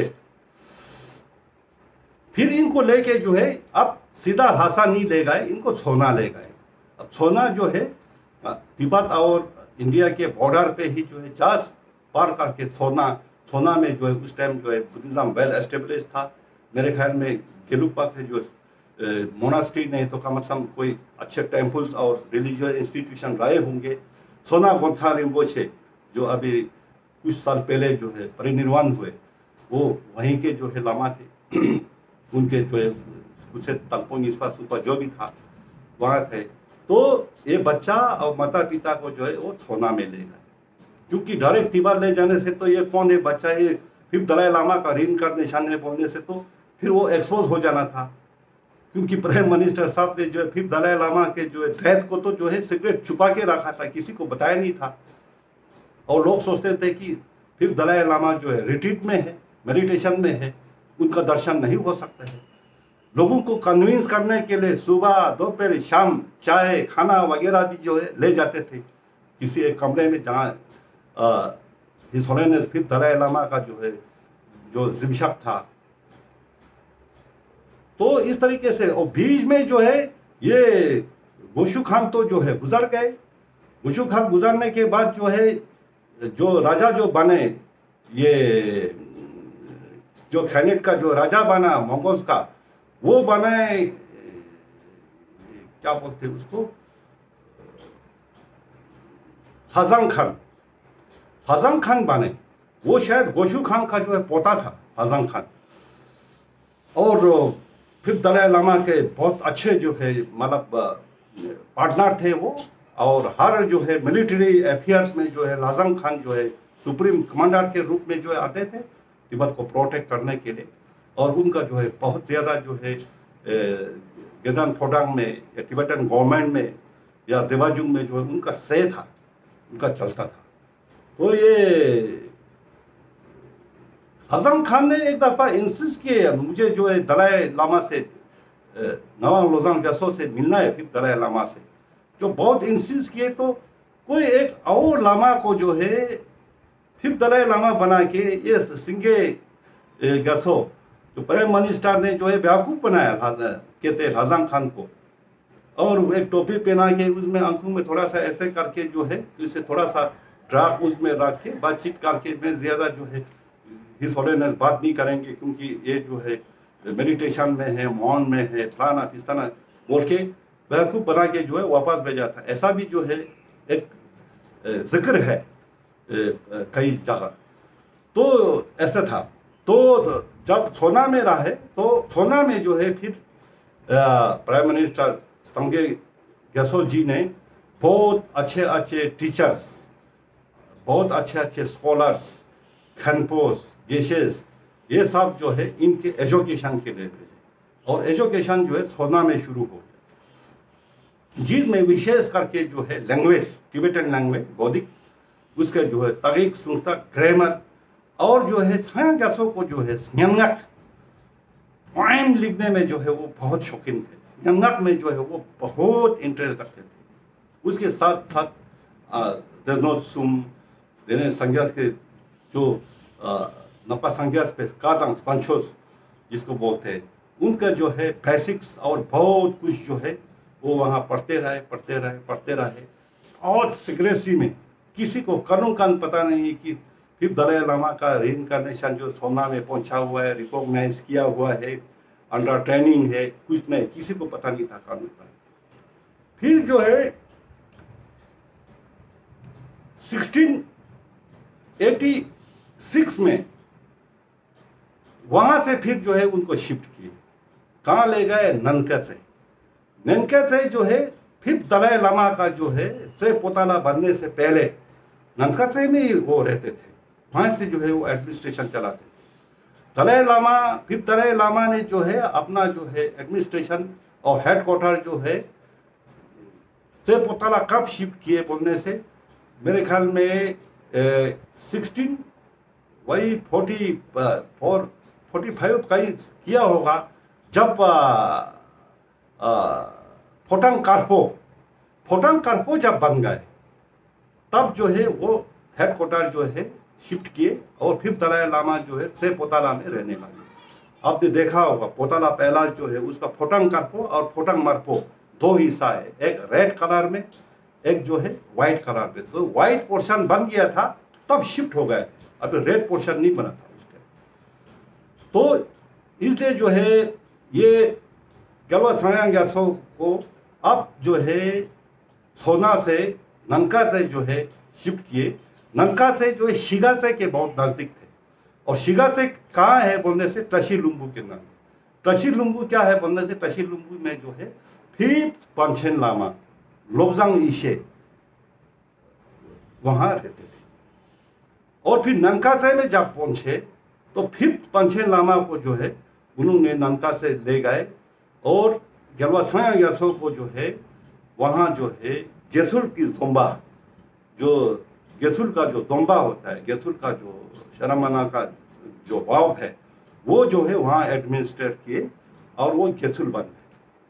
फिर इनको लेके जो है अब सीधा हासा नहीं ले गए, इनको छोना ले गए। अब छोना जो है तिब्बत और इंडिया के बॉर्डर पे ही जो है जहाज पार करके सोना सोना में जो है उस टाइम जो है बुद्धिज्म वेल एस्टेब्लिश था। मेरे ख्याल में गेलुकपा थे जो मोनास्ट्री नहीं तो कम से कम कोई अच्छे टेम्पल्स और रिलीजियस इंस्टीट्यूशन रहे होंगे। सोना गोत्सा रिम्पोछे जो अभी कुछ साल पहले जो है परिनिर्वाण हुए, वो वहीं के जो है लामा थे। उनके जो है कुछ तंपोंग इस पर जो भी था वहाँ थे। तो ये बच्चा और माता पिता को जो है वो सोना में ले गए, क्योंकि डायरेक्ट तिब्बत ले जाने से तो ये कौन है बच्चा, ये फिफ्थ दलाई लामा का रीइंकारनेशन है बोलने से तो फिर वो एक्सपोज हो जाना था। क्योंकि प्राइम मिनिस्टर साहब ने जो है फिफ्थ दलाई लामा के जो है डेथ को तो जो है सीक्रेट छुपा के रखा था, किसी को बताया नहीं था। और लोग सोचते थे कि फिफ्थ दलाई लामा जो है रिट्रीट में है, मेडिटेशन में है, उनका दर्शन नहीं हो सकता है। लोगों को कन्विंस करने के लिए सुबह दोपहर शाम चाय खाना वगैरह भी जो है ले जाते थे किसी एक कमरे में, जहाँ his holiness fifth Dalai Lama का जो है जो जिमशक था। तो इस तरीके से, और बीच में जो है ये गोशु खान तो जो है गुजर गए। गोशु खान गुजरने के बाद जो है जो राजा जो बने, ये जो खैनेट का जो राजा बना मंगोल्स का, वो बने क्या बोलते उसको, हजंग खान। हजंग खान बने, वो शायद गोशु खान का जो है पोता था हजंग खान। और फिर दलाई लामा के बहुत अच्छे जो है मतलब पार्टनर थे वो, और हर जो है मिलिट्री अफेयर्स में जो है हजंग खान जो है सुप्रीम कमांडर के रूप में जो है आते थे तिब्बत को प्रोटेक्ट करने के लिए। और उनका जो है बहुत ज़्यादा जो है गेदान फोडांग में या तिब्बतन गवर्नमेंट में या देवाजुंग में जो है उनका से था, उनका चलता था। तो ये हजंग खान ने एक दफ़ा इंसिस्ट किए मुझे जो है दलाई लामा से, नवांग लोजांग ग्यासो से मिलना है, फिर दलाई लामा से जो बहुत इंसिस्ट किए। तो कोई एक और लामा को जो है फिर दलाई लामा बना के ये सिंगे ग्यासो जो प्राइम मिनिस्टर ने जो है बेवकूफ़ बनाया कहते हजंग खान को, और एक टोपी पहना के उसमें आंखों में थोड़ा सा ऐसे करके जो है इसे थोड़ा सा ड्राग उसमें रख के बातचीत करके मैं ज़्यादा जो है हिज होलीनेस बात नहीं करेंगे क्योंकि ये जो है मेडिटेशन में है, मौन में है, फलाना फिस्ताना बोल के बेवकूफ़ बना के जो है वापस भेजा था। ऐसा भी जो है एक जिक्र है कई जगह। तो ऐसा था। तो जब सोना में रहे तो सोना में जो है फिर प्राइम मिनिस्टर संगे ग्यासो जी ने बहुत अच्छे अच्छे टीचर्स, बहुत अच्छे अच्छे स्कॉलर्स, खनपोस, गेशेस, ये सब जो है इनके एजुकेशन के लिए भेजे। और एजुकेशन जो है सोना में शुरू हो गया, जिसमें विशेष करके जो है लैंग्वेज, तिब्बतन लैंग्वेज बौद्धिक, उसके जो है तरीक सुनता ग्रामर, और जो है छाया ग्यासो को जो है स्न्यंगक पोएम लिखने में जो है वो बहुत शौकीन थे। स्न्यंगक में जो है वो बहुत इंटरेस्ट रखते थे। उसके साथ साथ देनोत सुम देने संज्ञा के जो नपा संज्ञा पे कातंग पंचोस जिसको बोलते हैं, उनका जो है बेसिक्स और बहुत कुछ जो है वो वहाँ पढ़ते रहे पढ़ते रहे पढ़ते रहे और सिक्रेसी में किसी को करों कान पता नहीं कि फिर दलाई लामा का रीइंकार्नेशन जो सोना में पहुंचा हुआ है, रिकॉग्नाइज किया हुआ है, अंडर ट्रेनिंग है, कुछ नहीं, किसी को पता नहीं था कानून का। फिर जो है सोलह सौ छियासी में वहाँ से फिर जो है उनको शिफ्ट किए। कहाँ ले गए? ननकाचे। ननकाचे जो है फिर दलाई लामा का जो है त्रे पोताला बनने से पहले ननकाचे में वो रहते थे, वहाँ से जो है वो एडमिनिस्ट्रेशन चलाते थे। दलाई लामा फिर दलाई लामा ने जो है अपना जो है एडमिनिस्ट्रेशन और हेडक्वार्टर जो है त्रे पोताला कब शिफ्ट किए बोलने से मेरे ख्याल में सिक्सटीन वही फोर्टी फोर फोर्टी फाइव का ही किया होगा, जब फोटांग कारपो फोटांग कारपो जब बन गए तब जो है वो हेडक्वार्टर जो है शिफ्ट किए और फिर दलाई लामा जो है से पोताला में रहने लगे। आपने देखा होगा पोताला पहला जो है उसका फोटांग कारपो और फोटांग मारपो दो हिस्सा है, एक रेड कलर में एक जो है वाइट कलर में। तो वाइट पोर्शन बन गया था तब शिफ्ट हो गए, अभी रेड पोर्शन नहीं बना था उसके। तो इसलिए जो है ये गलवा छाया ग्यासो को अब जो है सोना से ननकाचे जो है शिफ्ट किए। ननकाचे जो है शिगाचे के बहुत नज़दीक थे, और शिगाचे कहाँ है बोलने से टशी लुम्बू के नाम। टशी लुम्बू क्या है बोलने से टशी लुम्बू में जो है फिफ्थ पंचेन लामा लोबजांग ईशे वहाँ रहते थे। और फिर ननकाचे में जब पहुँचे तो फिफ्थ पंचेन लामा को जो है उन्होंने ननकाचे ले गए और गलवा छाया ग्यासो को जो है वहाँ जो है गेसुल की दोंबा, जो गेसुल का जो दोंबा होता है, गेसुल का जो शरमाना का जो वाव है, वो जो है वहाँ एडमिनिस्ट्रेट किए और वो गेसुल बन गए।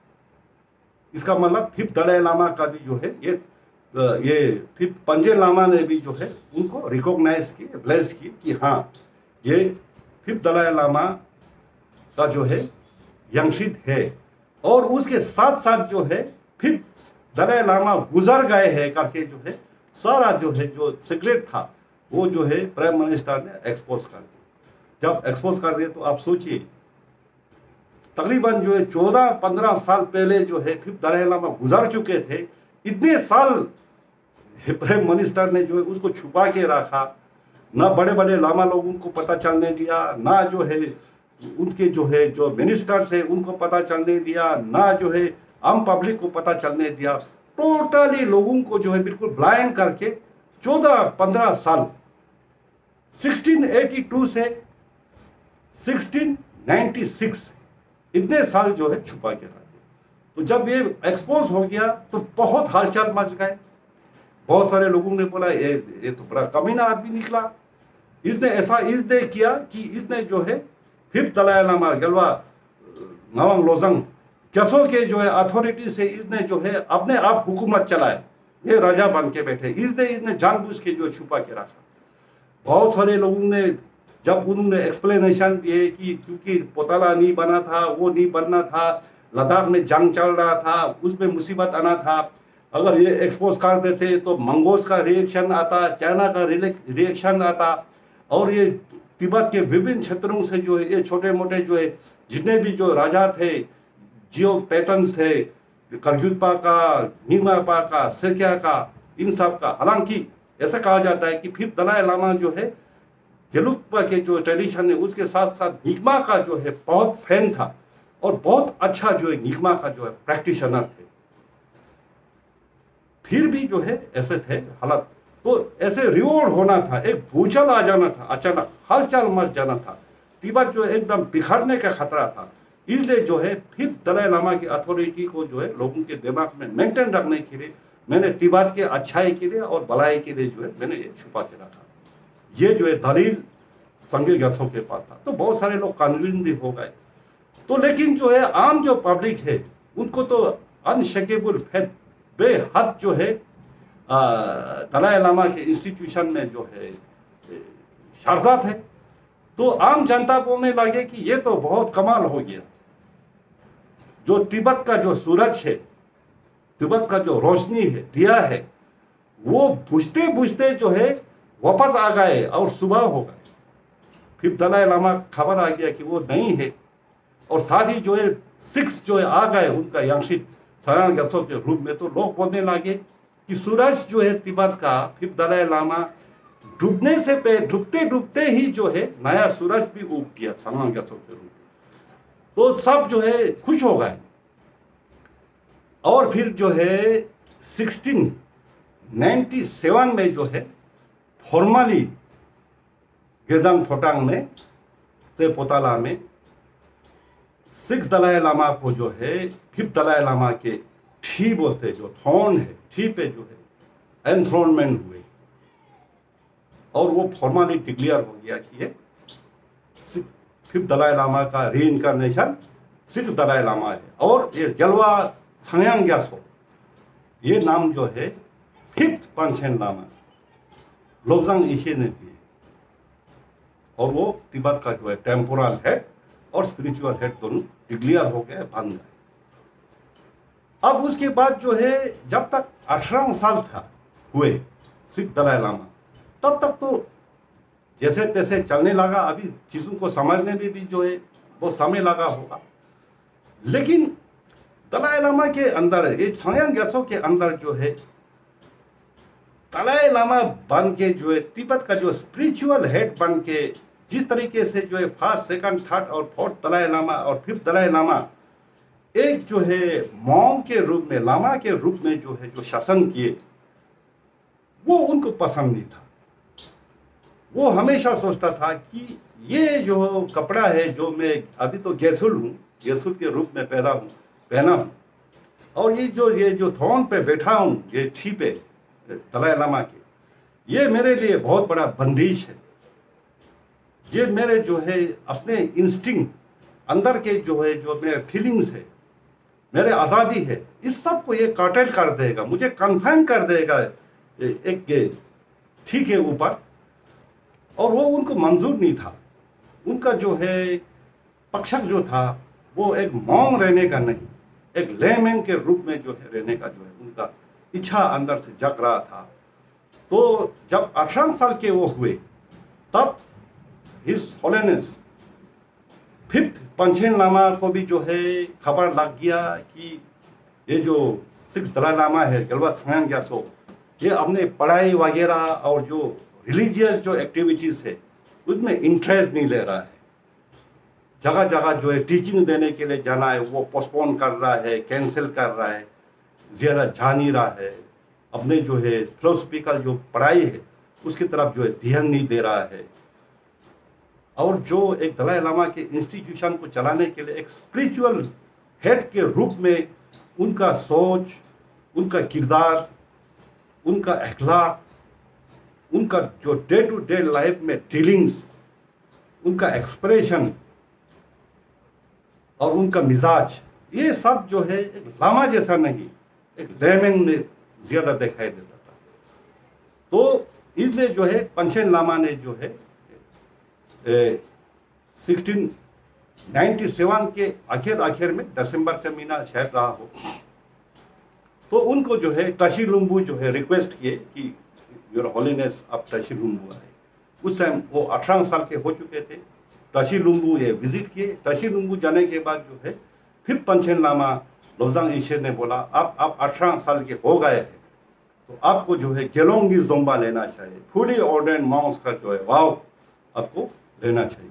इसका मतलब फिफ्थ दलाई लामा का भी जो है ये ये फिफ्थ पंजे लामा ने भी जो है उनको रिकॉग्नाइज किए, ब्लेस किए कि हाँ ये फिफ्थ दलाई लामा का जो है यंगशित है। और उसके साथ साथ जो है फिफ्थ दलाई लामा गुजर गए हैं करके जो है सारा जो है जो सीक्रेट था वो जो है प्राइम मिनिस्टर ने एक्सपोज कर दिया। जब एक्सपोज कर दिया तो आप सोचिए तकरीबन जो है चौदह पंद्रह साल पहले जो है फिफ्थ दलाई लामा गुजर चुके थे। इतने साल प्राइम मिनिस्टर ने जो है उसको छुपा के रखा, ना बड़े बड़े लामा लोगों को पता चलने दिया, ना जो है उनके जो है जो मिनिस्टर्स है उनको पता चलने दिया, ना जो है आम पब्लिक को पता चलने दिया। टोटली लोगों को जो है बिल्कुल ब्लाइंड करके चौदह पंद्रह साल सोलह सौ बयासी से सोलह सौ छियानवे इतने साल जो है छुपा के रखे। तो जब ये एक्सपोज हो गया तो बहुत हालचाल मच गए। बहुत सारे लोगों ने बोला ये ये तो बड़ा कमीना आदमी निकला, इसने ऐसा इसने किया कि इसने जो है फिफ्थ दलाई लामा गलवा नवंग लोजंग कैसो के जो है अथॉरिटी से इसने जो है अपने आप हुकूमत चलाए, ये राजा बन के बैठे, इसने इसने जानबूझ के जो छुपा के रखा। बहुत सारे लोगों ने जब उन्होंने एक्सप्लेनेशन दिए कि क्योंकि पोताला नहीं बना था, वो नहीं बनना था, लद्दाख में जंग चल रहा था, उसमें मुसीबत आना था, अगर ये एक्सपोज कर देते तो मंगोल्स का रिएक्शन आता, चाइना का रिएक्शन आता, और ये तिब्बत के विभिन्न क्षेत्रों से जो है ये छोटे मोटे जो है जितने भी जो राजा थे, जियो पैटर्न्स थे, करजुत्पा का, नीमापा का, सेक्या का, इन सब का। हालांकि ऐसा कहा जाता है कि फिफ्थ दलाई लामा जो है गेलुक्पा के जो ट्रेडिशन है उसके साथ साथ निगमा का जो है बहुत फैन था और बहुत अच्छा जो है निगमा का जो है प्रैक्टिशनर थे। फिर भी जो है ऐसे थे हालात, तो ऐसे रिवॉर्ड होना था, एक भूचाल आ जाना था, अचानक हालचाल मच जाना था, तिब्बत जो एकदम बिखरने का खतरा था। इसलिए जो है फिफ्थ दलाई लामा की अथॉरिटी को जो है लोगों के दिमाग में मेंटेन रखने के लिए मैंने तिब्बत के अच्छाई के लिए और भलाई के लिए जो है मैंने ये छुपा के रखा। ये जो है दलील संगे ग्यात्सो के पास था। तो बहुत सारे लोग कन्विंस भी हो गए। तो लेकिन जो है आम जो पब्लिक है उनको तो अनशेकेबल फेथ बेहद जो है दलाई लामा के इंस्टीट्यूशन में जो है श्रद्धा थे। तो आम जनता बोलने लगे कि ये तो बहुत कमाल हो गया, जो तिब्बत का जो सूरज है, तिब्बत का जो रोशनी है, दिया है, वो बुझते बुझते जो है वापस आ गए और सुबह हो गए। फिर दलाई लामा खबर आ गया कि वो नहीं है, और साथ ही जो है सिक्स जो है आ गए उनका यंगशिप सायांग ग्यात्सो के रूप में। तो लोग बोलने लगे कि सूरज जो है तिब्बत का फिर दलाई लामा डूबने से पहले, डूबते डूबते ही जो है नया सूरज भी उग गया सायांग ग्यात्सो के रूप में। तो सब जो है खुश हो गए। और फिर जो है सोलह सौ सत्तानवे में जो है फॉर्मली गेदांग फोटांग में ते पोताला में सिक्स दलाई लामा को जो है फिफ्थ दलाई लामा के ठी बोलते जो थ्रोन है, ठी पे जो है एनथ्रोनमेंट हुए, और वो फॉर्मली डिक्लेयर हो गया कि ये फिफ्थ दलाई लामा का रीइंकारनेशन सिक्स दलाई लामा है। और ये गलवा सायांग ग्यात्सो ये नाम जो है फिफ्थ पंचेन लामा लोब्जांग इशे ने दिए, और वो तिब्बत का जो है टेम्पोरल हेड और स्पिरिचुअल हेड दोनों डिक्लेयर हो गए, बन गए। अब उसके बाद जो है जब तक अठारह साल था हुए सिक्स दलाई लामा, तब तक तो जैसे तैसे चलने लगा। अभी चीज़ों को समझने में भी जो है बहुत समय लगा होगा। लेकिन दलाई लामा के अंदर, ये सायांग ग्यात्सो के अंदर जो है दलाई लामा बन के जो है तिब्बत का जो स्पिरिचुअल हेड बन के जिस तरीके से जो है फर्स्ट सेकंड थर्ड और फोर्थ दलाई लामा और फिफ्थ दलाई लामा एक जो है मॉन्क के रूप में, लामा के रूप में जो है जो शासन किए, वो उनको पसंद नहीं था। वो हमेशा सोचता था कि ये जो कपड़ा है जो मैं अभी तो गेसुल हूँ, गेसुल के रूप में पैदा हूँ, पहना हूँ, और ये जो ये जो थ्रोन पे बैठा हूँ, ये ठी पे दलाई लामा के, ये मेरे लिए बहुत बड़ा बंदिश है। ये मेरे जो है अपने इंस्टिंक्ट अंदर के जो है जो मेरे फीलिंग्स है, मेरे आज़ादी है, इस सब को ये काटेल कर देगा, मुझे कन्फाइन कर देगा एक ठीक है ऊपर। और वो उनको मंजूर नहीं था। उनका जो है पक्षक जो था वो एक मॉन्ग रहने का नहीं, एक लेमैन के रूप में जो है रहने का जो है उनका इच्छा अंदर से जग रहा था। तो जब अठारह साल के वो हुए तब his holiness fifth Panchen Lama को भी जो है खबर लग गया कि ये जो सिक्स दलाई लामा है गलवा सांग्याम ग्याल्सो, ये अपने पढ़ाई वगैरह और जो रिलीजियस जो एक्टिविटीज़ है उसमें इंटरेस्ट नहीं ले रहा है। जगह जगह जो है टीचिंग देने के लिए जाना है वो पोस्टपोन कर रहा है, कैंसिल कर रहा है, ज़्यादा जा नहीं रहा है। अपने जो है फिलोसफिकल जो पढ़ाई है उसकी तरफ जो है ध्यान नहीं दे रहा है। और जो एक दलाई लामा के इंस्टीट्यूशन को चलाने के लिए एक स्पिरिचुअल हेड के रूप में उनका सोच, उनका किरदार, उनका अखलाक, उनका जो डे टू डे लाइफ में डीलिंग्स, उनका एक्सप्रेशन और उनका मिजाज, ये सब जो है एक लामा जैसा नहीं, एक लेमैन में ज़्यादा दिखाई देता था। तो इसलिए जो है पंचेन लामा ने जो है सिक्सटीन नाइन्टी सेवन के आखिर आखिर में दिसंबर का महीना शायद रहा हो, तो उनको जो है टशी लुम्बू जो है रिक्वेस्ट किए कि योर होलीनेस आप टशी लुम्बू आए। उस टाइम वो अठारह साल के हो चुके थे। टशी लुम्बू ये विजिट किए। टशी लुम्बू जाने के बाद जो है फिर पंचेन लामा लोब्जांग ईशे ने बोला आप आप अठारह साल के हो गए हैं तो आपको जो है गेलोंगिस दोंबा लेना चाहिए, फुली ऑर्डेंड माउस का जो है वाव आपको लेना चाहिए।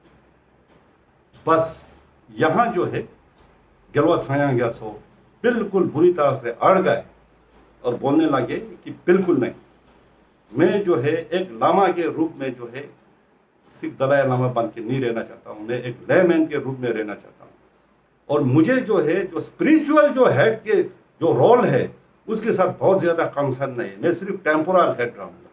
बस यहाँ जो है गलवा सांग्याम ग्याल्सो बिल्कुल बुरी तरह से अड़ गए और बोलने लगे कि बिल्कुल नहीं, मैं जो है एक लामा के रूप में जो है सिख दलाई लामा बन के नहीं रहना चाहता हूँ, मैं एक लेमैन के रूप में रहना चाहता हूँ। और मुझे जो है जो स्पिरिचुअल जो हेड के जो रोल है उसके साथ बहुत ज़्यादा कंसर्न नहीं है, मैं सिर्फ टेम्पोरल हेड रहूँगा।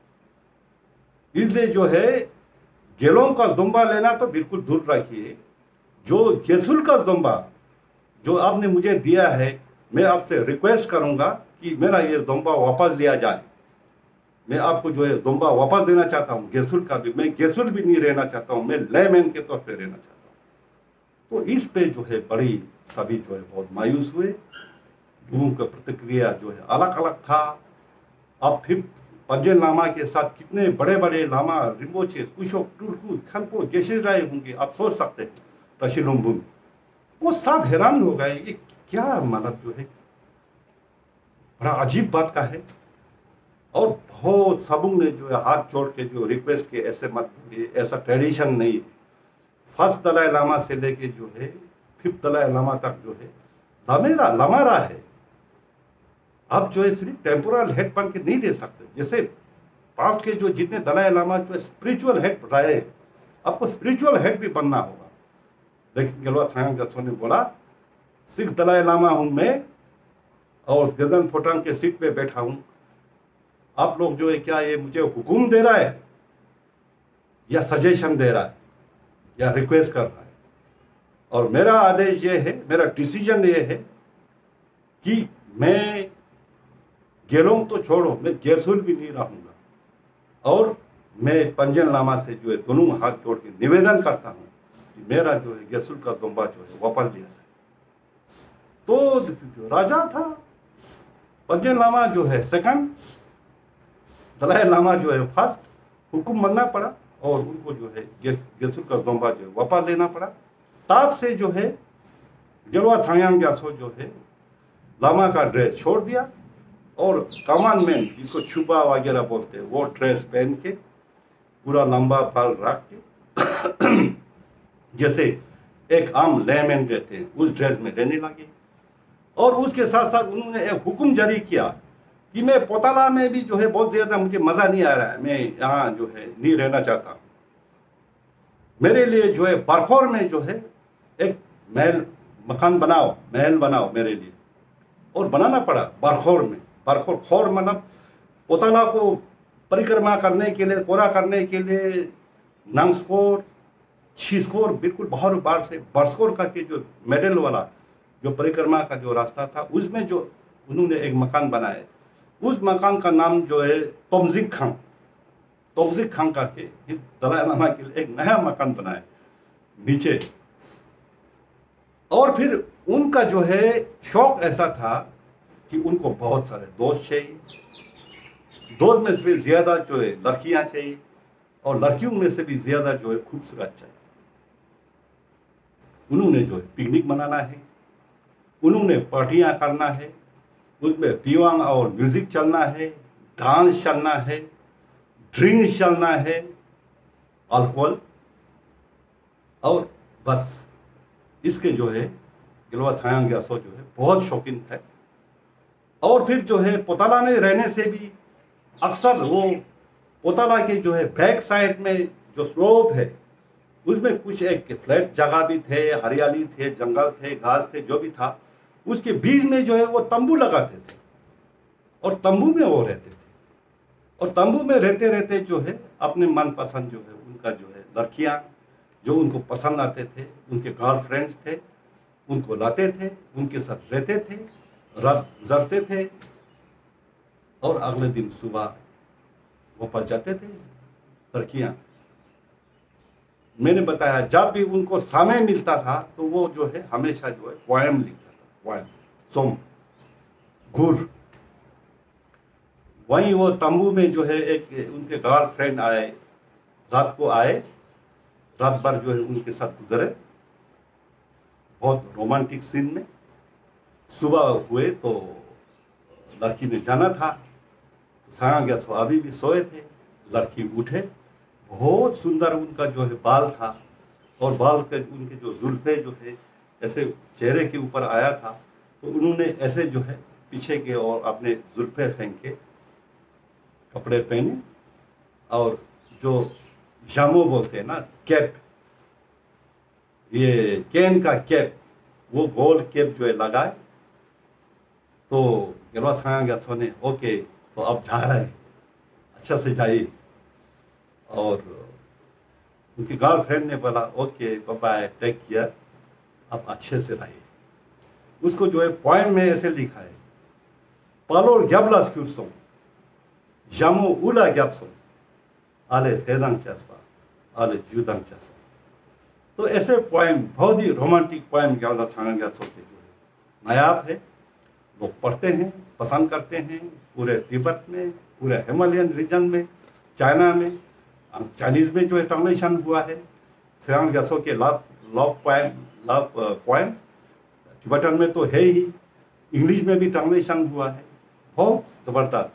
इसलिए जो है गेलों का दुम्बा लेना तो बिल्कुल दूर रखिए, जो गेसुल का दुम्बा जो आपने मुझे दिया है, मैं आपसे रिक्वेस्ट करूंगा कि मेरा ये दुम्बा वापस लिया जाए। मैं आपको जो है दुम्बा वापस देना चाहता हूँ, गेसुल का भी, मैं गेसुल भी नहीं रहना चाहता हूँ, मैं लेमैन के तौर पे रहना चाहता हूँ। तो इस पे जो है बड़ी सभी जो है बहुत मायूस हुए। लोगों का प्रतिक्रिया जो है अलग अलग था। अब फिर पंचेन लामा के साथ कितने बड़े बड़े लामा रिम्पोचे, कुशोक, टुरकू, खनपो, गेशे राय होंगे, आप सोच सकते हैं। टशी लुम्बू वो सब हैरान हो गए, ये क्या मतलब जो है बड़ा अजीब बात का है। और बहुत सबों ने जो है हाथ जोड़ के जो रिक्वेस्ट किए ऐसे मत बोलिए, ऐसा ट्रेडिशन नहीं है। फर्स्ट दलाई लामा से लेके जो है फिफ्थ दलाई लामा तक जो है लामेरा लमारा है। आप जो है सिर्फ टेम्पोरल हेड बन के नहीं रह सकते। जैसे पास्ट के जो जितने दलाई लामा जो है स्पिरिचुअल हेड रहे, आपको स्पिरिचुअल हेड भी बनना होगा। लेकिन गलवा सांग्याम ग्याल्सो ने बोला सिख दलाई लामा हूँ मैं और गगन फोटांग के सीट पे बैठा हूँ, आप लोग जो है क्या ये मुझे हुक्म दे रहा है या सजेशन दे रहा है या रिक्वेस्ट कर रहा है। और मेरा आदेश ये है, मेरा डिसीजन ये है कि मैं गेलोंग तो छोड़ो, मैं गेसुल भी नहीं रहूँगा। और मैं पंचेन लामा से जो है दोनों हाथ जोड़ के निवेदन करता हूँ कि मेरा जो है गेसुल का दुम्बा जो है वापस लिया जाए। तो जो राजा था पंचेन लामा जो है सेकंड, दलाई लामा जो है फर्स्ट, हुक्म मानना पड़ा और उनको जो है गेसुल का दुम्बा जो है वापस लेना पड़ा। तब से जो है गलवा सांग्याम ग्याल्सो जो है लामा का ड्रेस छोड़ दिया और कमान में जिसको छुपा वगैरह बोलते हैं वो ड्रेस पहन के पूरा लंबा बाल रख के जैसे एक आम लेमैन रहते हैं उस ड्रेस में रहने लगे। और उसके साथ साथ उन्होंने एक हुक्म जारी किया कि मैं पोताला में भी जो है बहुत ज़्यादा मुझे मज़ा नहीं आ रहा है, मैं यहाँ जो है नहीं रहना चाहता। मेरे लिए जो है बरखोर में जो है एक महल मकान बनाओ, महल बनाओ मेरे लिए। और बनाना पड़ा बरखोर में। बरखोर खोर मतलब पोताला को परिक्रमा करने के लिए, कोरा करने के लिए नांगस्पोर, छिसकोर बिल्कुल बाहर बार से बरसकोर करके जो मेडल वाला जो परिक्रमा का जो रास्ता था, उसमें जो उन्होंने एक मकान बनाया, उस मकान का नाम जो है तोमजिक खां, तोमजिक खां करके दलाई लामा के लिए एक नया मकान बनाया नीचे। और फिर उनका जो है शौक ऐसा था कि उनको बहुत सारे दोस्त चाहिए, दोस्त में से भी ज़्यादा जो है लड़कियां चाहिए, और लड़कियों में से भी ज़्यादा जो है खूबसूरत चाहिए। उन्होंने जो है पिकनिक मनाना है, उन्होंने पार्टियां करना है, उसमें पीवांग और म्यूज़िक चलना है, डांस चलना है, ड्रिंक्स चलना है, अल्कोहल, और बस इसके जो है गिलवा छायांग ग्याल्सो जो है बहुत शौकीन थे। और फिर जो है पोताला में रहने से भी अक्सर वो पोताला के जो है बैक साइड में जो स्लोप है, उसमें कुछ एक फ्लैट जगह भी थे, हरियाली थे, जंगल थे, घास थे, जो भी था, उसके बीच में जो है वो तंबू लगाते थे और तंबू में वो रहते थे। और तंबू में रहते रहते जो है अपने मनपसंद जो है उनका जो है लड़कियां जो उनको पसंद आते थे, उनके गर्लफ्रेंड्स थे, उनको लाते थे, उनके साथ रहते थे, रात गुजरते थे, और अगले दिन सुबह वापस जाते थे लड़कियां। मैंने बताया जब भी उनको समय मिलता था तो वो जो है हमेशा जो है पोएम लिखता था, पोएम, सोम, गुर। वहीं वो तंबू में जो है एक उनके गर्लफ्रेंड आए, रात को आए, रात भर जो है उनके साथ गुजरे, बहुत रोमांटिक सीन में। सुबह हुए तो लड़की ने जाना था, छायांग ग्याल्सो अभी भी सोए थे, लड़की उठे, बहुत सुंदर उनका जो है बाल था, और बाल के उनके जो जुल्फे जो है ऐसे चेहरे के ऊपर आया था, तो उन्होंने ऐसे जो है पीछे के और अपने जुल्फे फेंक के कपड़े पहने, और जो जामो बोलते हैं ना, कैप, ये कैन का कैप, वो गोल कैप जो है लगाए। तो गिलवा छायांग ग्याल्सो ने ओके तो अब जा रहे हैं, अच्छा से जाइए। और उनकी गर्लफ्रेंड ने बोला okay bye bye, take care, आप अच्छे से रहिए। उसको जो है पॉइंट में ऐसे लिखा है, पालोर ग्याब्लास क्यूरसों जामो उला ग्याब्सों आले फेदांग चासपा आले जुदांग चासा। तो ऐसे पोएम, बहुत ही रोमांटिक पोएम गिलवा छायांग ग्याल्सो के जो है नायाब है, लोग पढ़ते हैं, पसंद करते हैं। पूरे तिब्बत में, पूरे हिमालयन रीजन में, चाइना में, चाइनीज़ में जो है ट्रांसलेशन हुआ है छायांग ग्याल्सो के love love poem, love poem. Tibetan में तो है ही, इंग्लिश में भी ट्रांसलेशन हुआ है, बहुत ज़बरदस्त।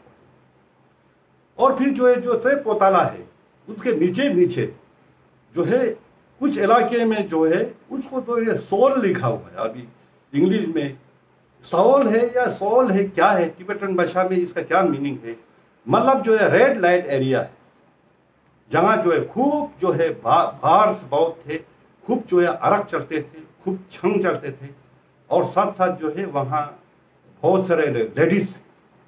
और फिर जो है जो से पोताला है, उसके नीचे नीचे जो है कुछ इलाके में जो है उसको तो ये सोल लिखा हुआ है। अभी इंग्लिश में सोल है या सोल है, क्या है तिब्बतन भाषा में इसका क्या मीनिंग है, मतलब जो है रेड लाइट एरिया है, जहाँ जो है खूब जो है बार्स बहुत थे, खूब जो है अरक चलते थे, खूब छंग चलते थे, और साथ साथ जो है वहाँ बहुत सारे लेडीज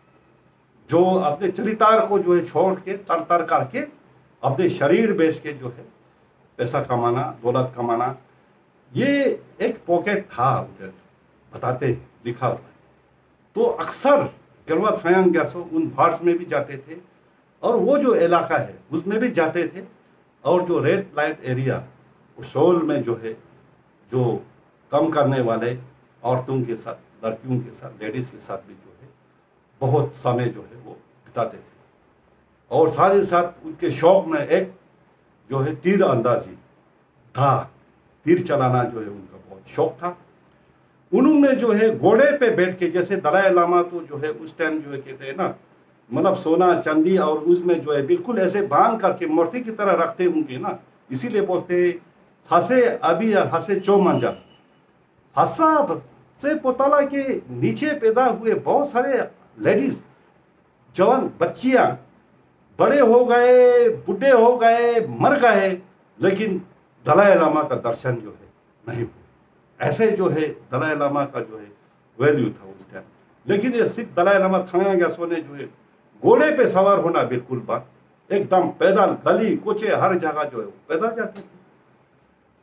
जो अपने चरितार को जो है छोड़ के तर तर करके अपने शरीर बेच के जो है पैसा कमाना, दौलत कमाना, ये एक पॉकेट था उधर, बताते लिखा हुआ है। तो अक्सर गिलवा छायांग ग्याल्सो उन भार्स में भी जाते थे, और वो जो इलाका है उसमें भी जाते थे, और जो रेड लाइट एरिया उस शोल में जो है जो कम करने वाले औरतों के साथ, लड़कियों के साथ, लेडीज़ के साथ भी जो है बहुत समय जो है वो बिताते थे। और साथ ही साथ उनके शौक में एक जो है तीर अंदाजी था, तीर चलाना जो है उनका बहुत शौक था। उन्होंने जो है घोड़े पे बैठ के, जैसे दलाई लामा तो जो है उस टाइम जो है कहते हैं ना, मतलब सोना चांदी और उसमें जो है बिल्कुल ऐसे बांध करके मूर्ति की तरह रखते होंगे ना, इसीलिए बोलते हंसे अभी या हंसे चो मंजा। हंसा से पोताला के नीचे पैदा हुए बहुत सारे लेडीज, जवान बच्चियां, बड़े हो गए, बूढ़े हो गए, मर गए, लेकिन दलाई लामा का दर्शन जो है नहीं हुआ। ऐसे जो है दलाई लामा का जो है वैल्यू था उस टाइम। लेकिन ये सिख दलाई लामा छायांग ग्याल्सो ने जो है घोड़े पे सवार होना बिल्कुल बात, एकदम पैदल, गली कोचे हर जगह जो है पैदल जाते थे।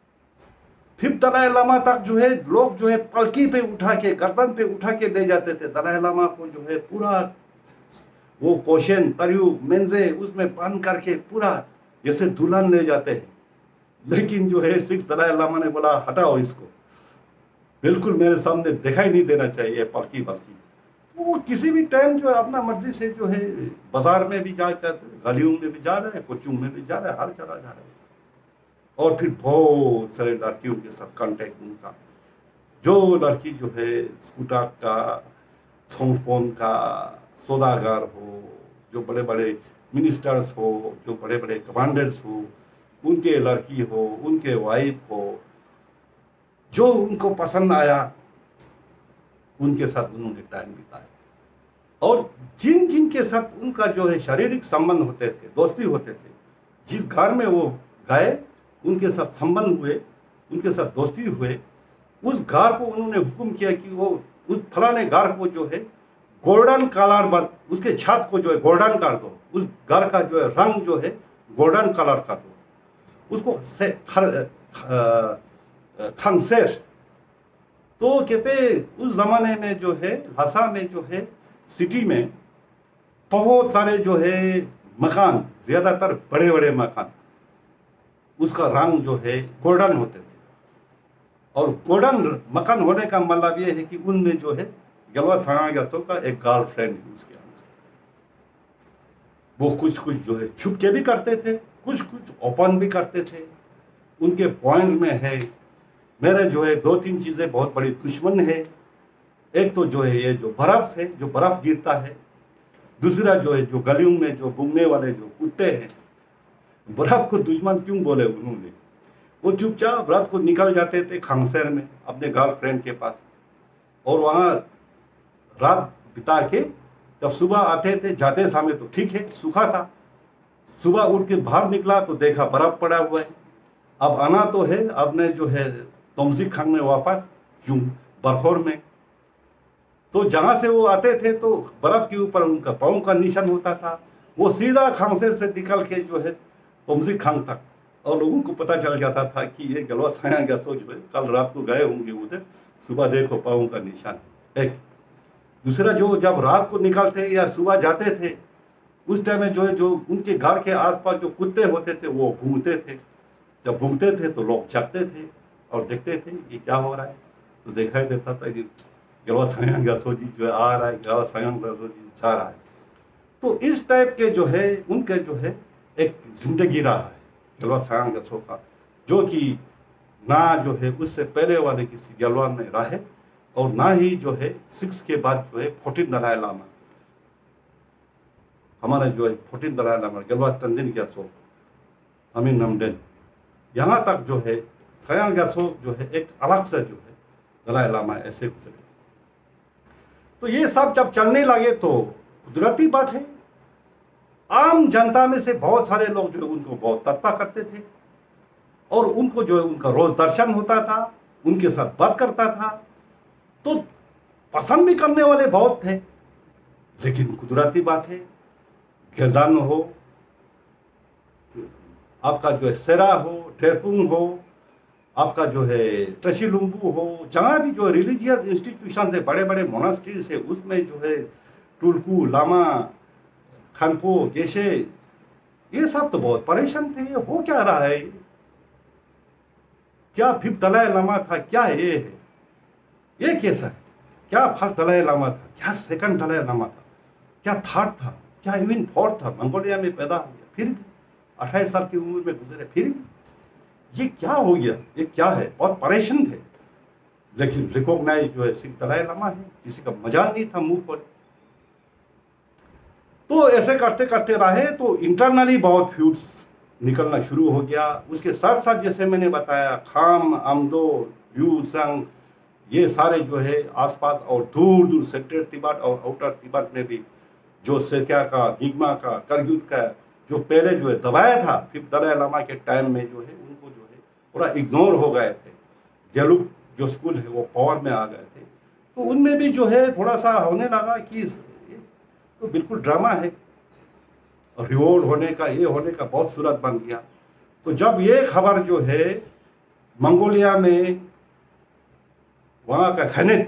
फिर दलाई लामा तक जो है लोग जो है पलकी पे उठा के, गर्दन पे उठा के ले जाते थे। दलाई लामा को जो है पूरा वो कोशेन तरयू मेंजे उसमें बंद करके पूरा जैसे दुल्हन ले जाते हैं। लेकिन जो है सिर्फ दलाई लामा ने बोला हटाओ इसको, बिल्कुल मेरे सामने दिखाई नहीं देना चाहिए पलकी पलकी। वो किसी भी टाइम जो है अपना मर्जी से जो है बाजार में भी जा जाते, गलियों में भी जा रहे हैं, कोचों में भी जा रहे हैं, हर जगह जा रहे हैं। और फिर बहुत सारे लड़कियों के साथ कांटेक्ट उनका, जो लड़की जो है स्कूटर का, सोनपोन का सौदागर हो, जो बड़े बड़े मिनिस्टर्स हो, जो बड़े बड़े कमांडर्स हो, उनके लड़की हो, उनके वाइफ हो, जो उनको पसंद आया उनके साथ उन्होंने टाइम बिताया। और जिन जिन के साथ उनका जो है शारीरिक संबंध होते थे, दोस्ती होते थे, जिस घर में वो गए उनके साथ संबंध हुए, उनके साथ दोस्ती हुए, उस घर को उन्होंने हुक्म किया कि वो उस फलाने घर को जो है गोल्डन कलर बन, उसके छत को जो है गोल्डन कर दो, उस घर का जो है रंग जो है गोल्डन कलर कर दो, उसको से खर, खंगसेर। तो कहते उस जमाने में जो है लसा में जो है सिटी में बहुत सारे जो है मकान, ज्यादातर बड़े बड़े मकान, उसका रंग जो है गोल्डन होते थे। और गोल्डन मकान होने का मतलब ये है कि उनमें जो है गलवा थाना का एक गर्लफ्रेंड है उसके अंदर। वो कुछ कुछ जो है छुप के भी करते थे, कुछ कुछ ओपन भी करते थे। उनके पॉइंट्स में है मेरे जो है दो तीन चीज़ें बहुत बड़ी दुश्मन है। एक तो जो है ये जो बर्फ़ है, जो बर्फ़ गिरता है। दूसरा जो है जो गलियों में जो घूमने वाले जो कुत्ते हैं। बर्फ़ को दुश्मन क्यों बोले उन्होंने? वो चुपचाप रात को निकल जाते थे खंगसेर में अपने गर्लफ्रेंड के पास, और वहाँ रात बिता के जब सुबह आते थे, जाते समय तो ठीक है सूखा था, सुबह उठ के बाहर निकला तो देखा बर्फ़ पड़ा हुआ है। अब आना तो है, अब ने जो है तमजीक खान में वापस यूं बरखोर में, तो जहाँ से वो आते थे तो बर्फ़ के ऊपर उनका पाँव का निशान होता था। वो सीधा खंगसेर से निकल के जो है तमजीक खान तक, और लोगों को पता चल जाता था कि ये गलवा साया गया सोच में कल रात को गए होंगे उधर, सुबह देखो पाँव का निशान। एक दूसरा जो जब रात को निकलते या सुबह जाते थे उस टाइम में जो है जो उनके घर के आसपास जो कुत्ते होते थे वो भूंगते थे। जब भूंगते थे तो लोग जागते थे और देखते थे ये क्या हो रहा है, तो दिखाई देता था कि गलवा साया गया सोजी जो है आ रहा है, गलवा साया गया सोजी जा रहा है। तो इस टाइप के जो है उनके जो है एक जिंदगी रहा है गलवा साया गया सो का, जो कि ना जो है उससे पहले वाले किसी गलवान में रहे, और ना ही जो है सिक्स के बाद जो है फोर्टीन दलाई लामा, हमारे जो है फोर्टीन दलाई लामा गलवा तंजिन ग्यासो अमीन नमडेन, यहाँ तक जो है साया ग्यासो जो है एक अलग से जो है दलाई लामा ऐसे गुजरे। तो ये सब जब चलने लगे तो कुदरती बात है, आम जनता में से बहुत सारे लोग जो है उनको बहुत तत्पा करते थे, और उनको जो है उनका रोज दर्शन होता था, उनके साथ बात करता था, तो पसंद भी करने वाले बहुत थे। लेकिन कुदरती बात है, गिरदान हो, आपका जो है सेरा हो, टेपुंग हो, आपका जो है तशिलुम्बू हो, जहाँ भी जो रिलीजियस इंस्टीट्यूशन है, बड़े बड़े मोनास्ट्रीज है, उसमें जो है टुल्कू लामा खानपो गेशे, ये सब तो बहुत परेशान थे। ये हो क्या रहा है, क्या फिफ्थ दलाई लामा था, क्या ये है, ये कैसा है, क्या फर्स्ट दलाई लामा था, क्या सेकंड दलाई लामा था, क्या थर्ड था, क्या इवन फोर्थ था, मंगोलिया में पैदा हो गया, फिर भी अट्ठाईस साल की उम्र में गुजरे, फिर भी ये क्या हो गया, ये क्या है, बहुत परेशान थे। लेकिन रिकॉग्नाइज जो है सिख दलाई लामा है, किसी का मजाल नहीं था मुंह पर। तो ऐसे करते करते रहे तो इंटरनली बहुत फ्यूड्स निकलना शुरू हो गया। उसके साथ साथ जैसे मैंने बताया खाम, अमदो, यू संग, ये सारे जो है आसपास और दूर दूर सेक्टर तिब्बत और आउटर तिब्बत में भी जो सेक्या का, निगमा का, करग्युत का जो पहले जो है दबाया था फिफ्थ दलाई लामा के टाइम में जो है उनको जो है पूरा इग्नोर हो गए थे। गेलुक जो स्कूल है वो पावर में आ गए थे, तो उनमें भी जो है थोड़ा सा होने लगा कि तो बिल्कुल ड्रामा है, रिवोल्ट होने का, ये होने का बहुत सूरत बन गया। तो जब ये खबर जो है मंगोलिया में वहाँ का खनित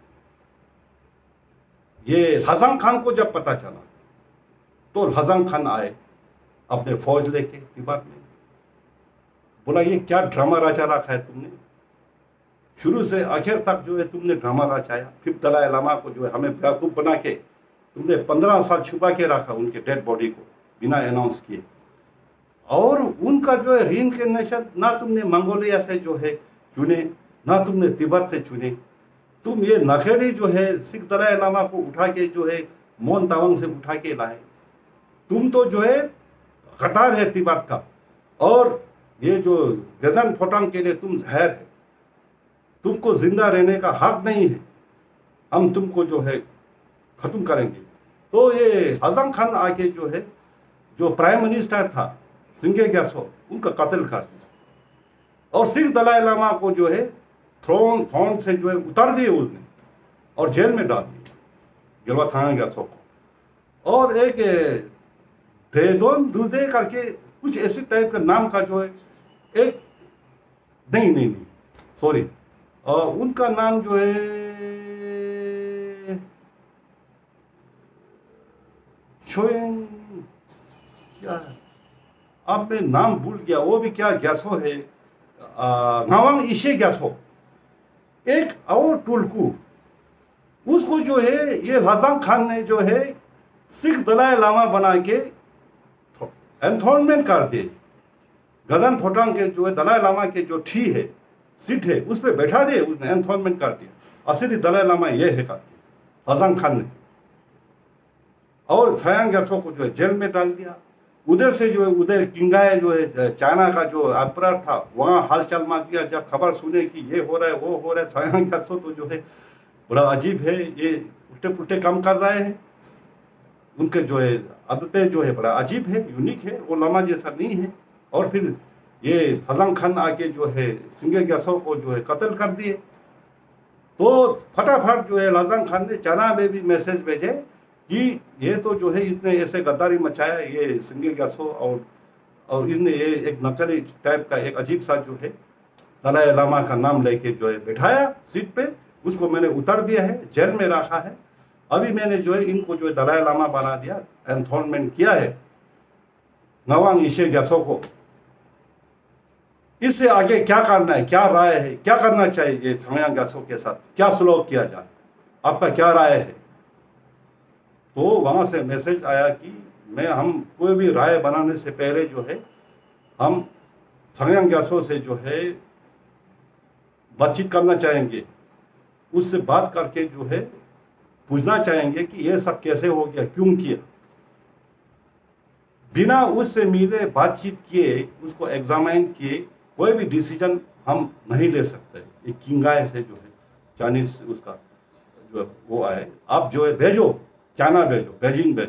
ये हसन खान को जब पता चला तो हसन खान आए अपने फौज लेके तिब्बत में। बोला ये क्या ड्रामा रचा रखा है तुमने, शुरू से आखिर तक जो है तुमने ड्रामा रचाया। फिर दलाई लामा को जो है हमें बेवकूफ़ बना के तुमने पंद्रह साल छुपा के रखा उनके डेड बॉडी को बिना अनाउंस किए। और उनका जो है रीइंकार्नेशन ना तुमने मंगोलिया से जो है चुने, ना तुमने तिब्बत से चुने। तुम ये नखेड़ी जो है सिख दलाई लामा को उठा के जो है मोन तावंग से उठा के लाए। तुम तो जो है कतार है तिब्बत का, और ये जो गदन फोटांग के लिए तुम जहर है, तुमको जिंदा रहने का हक नहीं है, हम तुमको जो है खत्म करेंगे। तो ये हसन खान आके जो है जो प्राइम मिनिस्टर था सिंगे ग्यासो उनका कत्ल कर दिया, और सिख दलाई लामा को जो है थ्रोन थ्रोन से जो है उतार दिए उसने और जेल में डाल दिया गिलवा सांगा ग्यासो को। और एक देदोन दूधे करके कुछ ऐसे टाइप का नाम का जो है एक नहीं नहीं नहीं सॉरी और उनका नाम जो है शोएंग क्या, अब मैं नाम भूल गया, वो भी क्या ग्यासो है, नावांग इशे ग्यासो, एक और टुल्कू, उसको जो है ये हसन खान ने जो है सिख दलाई लामा बना के एंथोनमेंट कर दिए। गदन फोटांग के जो है दलाई लामा के जो ठी है सीट है उस पर बैठा दिए उसने, एंथोनमेंट कर दिया। असली दलाई लामा ये है कर दिया हसन खान ने। और छयांग ग्यासो को जो है जेल में डाल दिया। उधर से जो है उधर किंगाय जो है चाइना का जो एम्परर था वहाँ हालचाल मार दिया। जब खबर सुने कि ये हो रहा है वो हो रहा है, छयांग ग्यासो तो जो है बड़ा अजीब है, ये उल्टे पुल्टे काम कर रहे हैं, उनके जो है आदतें जो है बड़ा अजीब है, यूनिक है, वो लामा जैसा नहीं है। और फिर ये हसन खान आके जो है सिंगे ग्यासो को जो है कत्ल कर दिए। तो फटाफट जो है हसन खान ने चाइना में भी मैसेज भेजे कि ये तो जो है इसने ऐसे गद्दारी मचाया ये सिंगे ग्यासो, और और इसने ये एक नकली टाइप का एक अजीब सा जो है दलाई लामा का नाम लेके जो है बैठाया सीट पे, उसको मैंने उतार दिया है, जेल में रखा है। अभी मैंने जो है इनको जो है दलाई लामा बना दिया, एंथोनमेंट किया है नवांग इशे ग्यासो को। इससे आगे क्या करना है, क्या राय है, क्या करना चाहिए छयांग ग्यासो के साथ, क्या सुलूक किया जाए, आपका क्या राय है। तो वहाँ से मैसेज आया कि मैं हम कोई भी राय बनाने से पहले जो है हम छयांग ग्यासो से जो है बातचीत करना चाहेंगे, उससे बात करके जो है पूछना चाहेंगे कि ये सब कैसे हो गया, क्यों किया। बिना उससे मिले बातचीत किए, उसको एग्जामाइन किए कोई भी डिसीजन हम नहीं ले सकते। ये किंगाय से जो है चाइनीज उसका जो है वो आए, आप जो है भेजो चाइना भेजो, बेजिंग भेजो।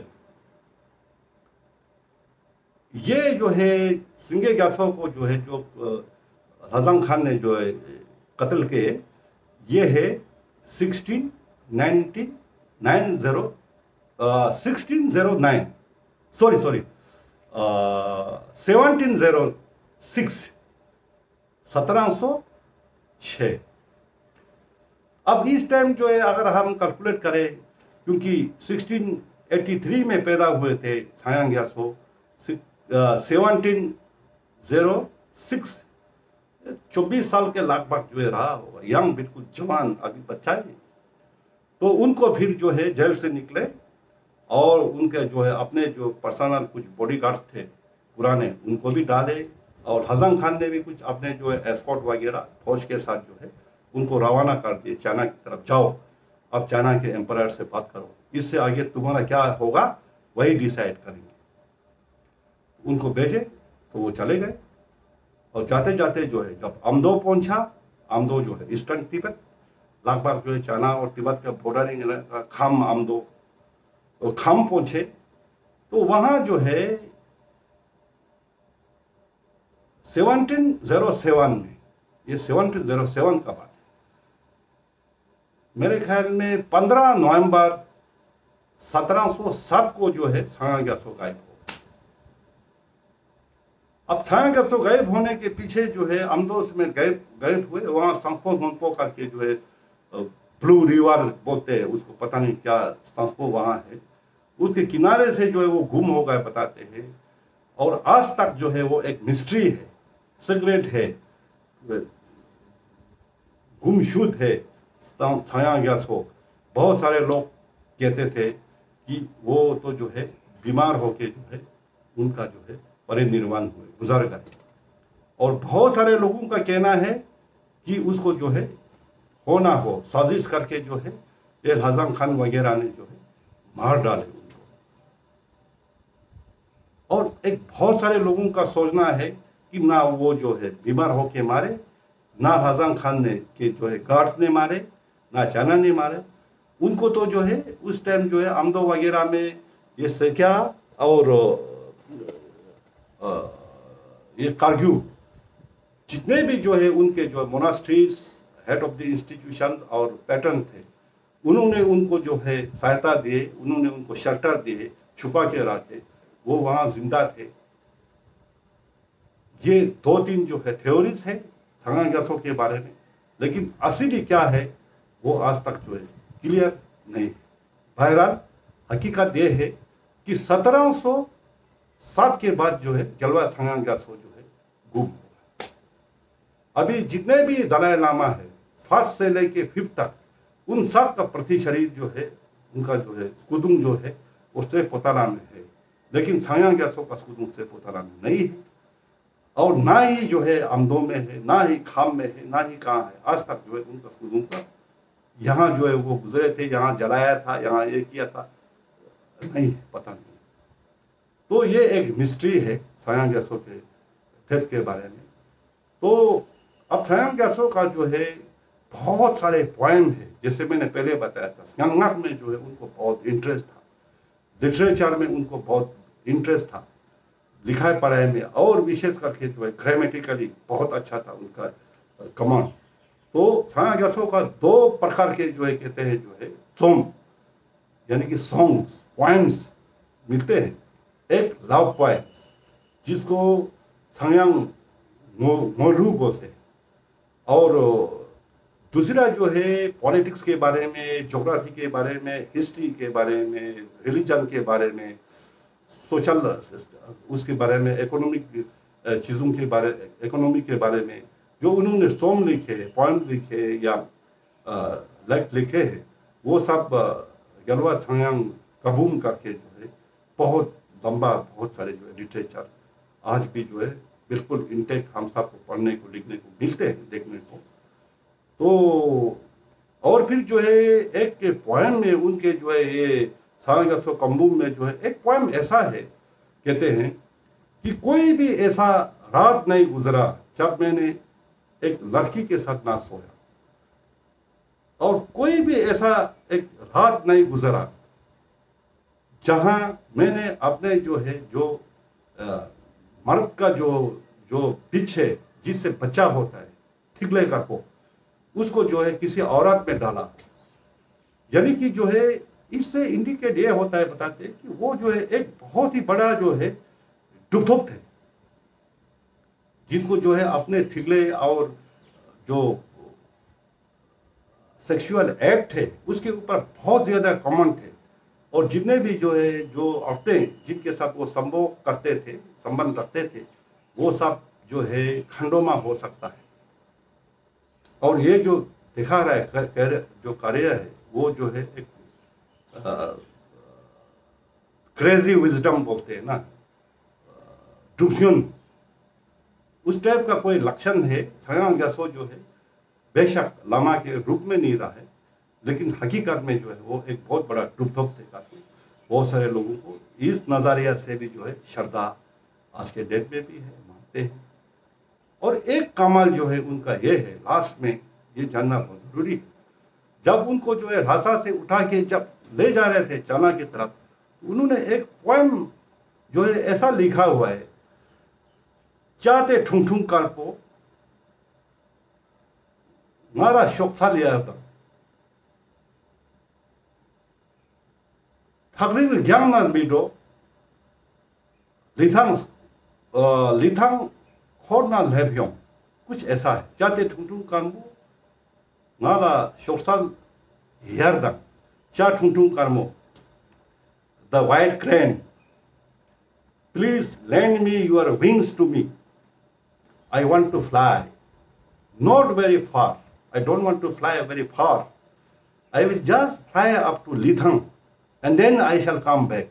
ये जो है सिंगे ग्यासो को जो है जो हसन खान ने जो है कत्ल के, ये है sixteen nineteen nine zero sixteen zero nine sorry sorry seventeen zero six सत्रह सौ छः। अब इस टाइम जो है अगर हम कैलकुलेट करें, क्योंकि सिक्सटीन एटी थ्री में पैदा हुए थे छयांग ग्यासो, सेवनटीन जीरो सिक्स चौबीस साल के लगभग जो है रहा होगा, यंग बिल्कुल जवान अभी बच्चा है। तो उनको फिर जो है जेल से निकले और उनके जो है अपने जो पर्सनल कुछ बॉडीगार्ड्स थे पुराने उनको भी डाले, और हसन खान ने भी कुछ अपने जो है एस्कॉर्ट वगैरह फौज के साथ जो है उनको रवाना कर दिए चाइना की तरफ, जाओ अब चाइना के एम्पायर से बात करो, इससे आगे तुम्हारा क्या होगा वही डिसाइड करेंगे। उनको भेजे तो वो चले गए, और जाते जाते जो है जब अमदो पहुंचा, अमदो जो है ईस्टर्न तिब्बत लगभग जो है चाइना और तिब्बत का बॉर्डरिंग इलाका खाम अमदो, तो खाम पहुंचे तो वहाँ जो है सेवनटीन जीरो सेवन में, ये सेवनटीन जीरो सेवन का बात है, मेरे ख्याल में पंद्रह नवंबर सत्रह सौ सात को जो है छयांग ग्यासो गायब हो। अब छाया गत्सो गायब होने के पीछे जो है अमदोस में गायब गायब हुए, वहाँ संस्पो मोन्पो करके जो है ब्लू रिवर बोलते हैं उसको, पता नहीं क्या संस्पो वहाँ है, उसके किनारे से जो है वो गुम हो गए बताते हैं। और आज तक जो है वो एक मिस्ट्री है, सीक्रेट है, गुमशुद है छाया गत्सो। बहुत सारे लोग कहते थे कि वो तो जो है बीमार होके जो है उनका जो है परिनिर्वाण हुए, गुजर गए। और बहुत सारे लोगों का कहना है कि उसको जो है हो ना हो साजिश करके जो है ये हजम खान वगैरह ने जो है मार डाले उनको। और एक बहुत सारे लोगों का सोचना है कि ना वो जो है बीमार होके मारे, ना हजम खान ने के जो है गार्ड्स ने मारे, ना चाइना ने मारे उनको। तो जो है उस टाइम जो है अमदो वगैरह में ये सेक्या और ये कारगिल जितने भी जो है उनके जो monasteries, head of the institution और पैटर्न थे, उन्होंने उनको जो है सहायता दिए, उन्होंने उनको शेल्टर दिए, छुपा के रखे, वो वहाँ जिंदा थे। ये दो तीन जो है थ्योरीज है छाया गत्सो के बारे में, लेकिन असली क्या है वो आज तक जो है क्लियर नहीं है। बहरहाल हकीकत ये है कि सत्रह सौ सात के बाद जो है जलवा छाया गत्सो जो है गुम हो गया। अभी जितने भी दलाई लामा है फर्स्ट से लेके फिफ्थ तक, उन सब का प्रति शरीर जो है उनका जो है स्कुदुंग जो है उससे पोताला में है, लेकिन छाया गत्सो का स्कुदुंग से पोताला में नहीं है। और ना ही जो है अमदो में है, ना ही खाम में है, ना ही कहाँ है। आज तक जो है उनका स्कुदुंग का यहाँ जो है वो गुजरे थे, यहाँ जलाया था, यहाँ ये किया था, नहीं है, पता नहीं। तो ये एक मिस्ट्री है छाया गत्सो के डेथ के बारे में। तो अब छाया गत्सो का जो है बहुत सारे पोएम है, जैसे मैंने पहले बताया था। स्यांगनाक में जो है उनको बहुत इंटरेस्ट था, लिटरेचर में उनको बहुत इंटरेस्ट था, लिखाई पढ़ाई में, और विशेष करके जो है ग्रामेटिकली बहुत अच्छा था उनका कमांड। तो छाया गत्सो का दो प्रकार के जो है कहते हैं जो है सोम यानी कि सॉन्ग्स, पोएम्स मिलते हैं। एक लव पोएम्स जिसको छायांग मोरू बोलते हैं, और दूसरा जो है पॉलिटिक्स के बारे में, ज्योग्राफी के बारे में, हिस्ट्री के बारे में, रिलीजन के बारे में, सोशल उसके बारे में, इकोनॉमिक चीज़ों के बारे इकोनॉमी के बारे में जो उन्होंने सोम लिखे, पोएम लिखे या लेख लिखे हैं, वो सब गलवा छायांग कबूम करके जो है बहुत लंबा, बहुत सारे जो है लिटरेचर आज भी जो है बिल्कुल इंटेक्ट हम सबको पढ़ने को, लिखने को मिलते हैं, देखने को। तो और फिर जो है एक पोएम में उनके जो है ये छाया गत्सो कम्बुम में जो है एक पोएम ऐसा है, कहते हैं कि कोई भी ऐसा रात नहीं गुजरा जब मैंने एक लड़की के साथ ना सोया, और कोई भी ऐसा एक रात नहीं गुजरा जहां मैंने अपने जो है जो आ, मर्द का जो जो पीछे जिससे बच्चा होता है ठिगले का को, उसको जो है किसी औरत में डाला। यानी कि जो है इससे इंडिकेट ये होता है, बताते हैं कि वो जो है एक बहुत ही बड़ा जो है डुबधुप थे, जिनको जो है अपने ठिगले और जो सेक्सुअल एक्ट है उसके ऊपर बहुत ज़्यादा कॉमन थे। और जितने भी जो है जो औरतें जिनके साथ वो संभोग करते थे, संबंध रखते थे, वो सब जो है खंडोमा हो सकता है। और ये जो दिखा रहा है कर, जो कार्य है वो जो है एक क्रेजी विजडम बोलते हैं ना, डुफ्यून, उस टाइप का कोई लक्षण है। छाया गत्सो जो है बेशक लामा के रूप में नहीं रहा है, लेकिन हकीकत में जो है वो एक बहुत बड़ा डुबधुप थे करके बहुत सारे लोगों को इस नज़रिया से भी जो है श्रद्धा आज के डेट में भी है, मानते हैं। और एक कमाल जो है उनका ये है, लास्ट में ये जानना बहुत ज़रूरी है, जब उनको जो है रास्ता से उठा के जब ले जा रहे थे चाइना की तरफ, उन्होंने एक पोएम जो है ऐसा लिखा हुआ है, चाहते ठुंग ठुंग कर पो मारा शोक था लिया था थकरी ज्ञान ना बीडो लिथांग लिथांग खोरना लेबियों कुछ ऐसा है जाते ठुंठुं कारमो नाला शोरसाल हियरदंग चा ठुंठुं कारमो the white crane please lend me your wings to me. I want to fly, not very far. I don't want to fly very far. I will just fly up to Lithang and then I shall come back.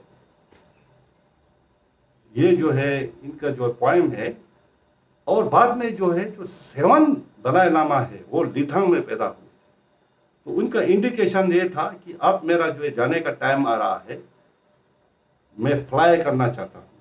ये जो है इनका जो पोएम है। और बाद में जो है जो सेवन दलाई लामा है वो लिथांग में पैदा हुए, तो उनका इंडिकेशन ये था कि अब मेरा जो है जाने का टाइम आ रहा है, मैं फ्लाई करना चाहता हूँ,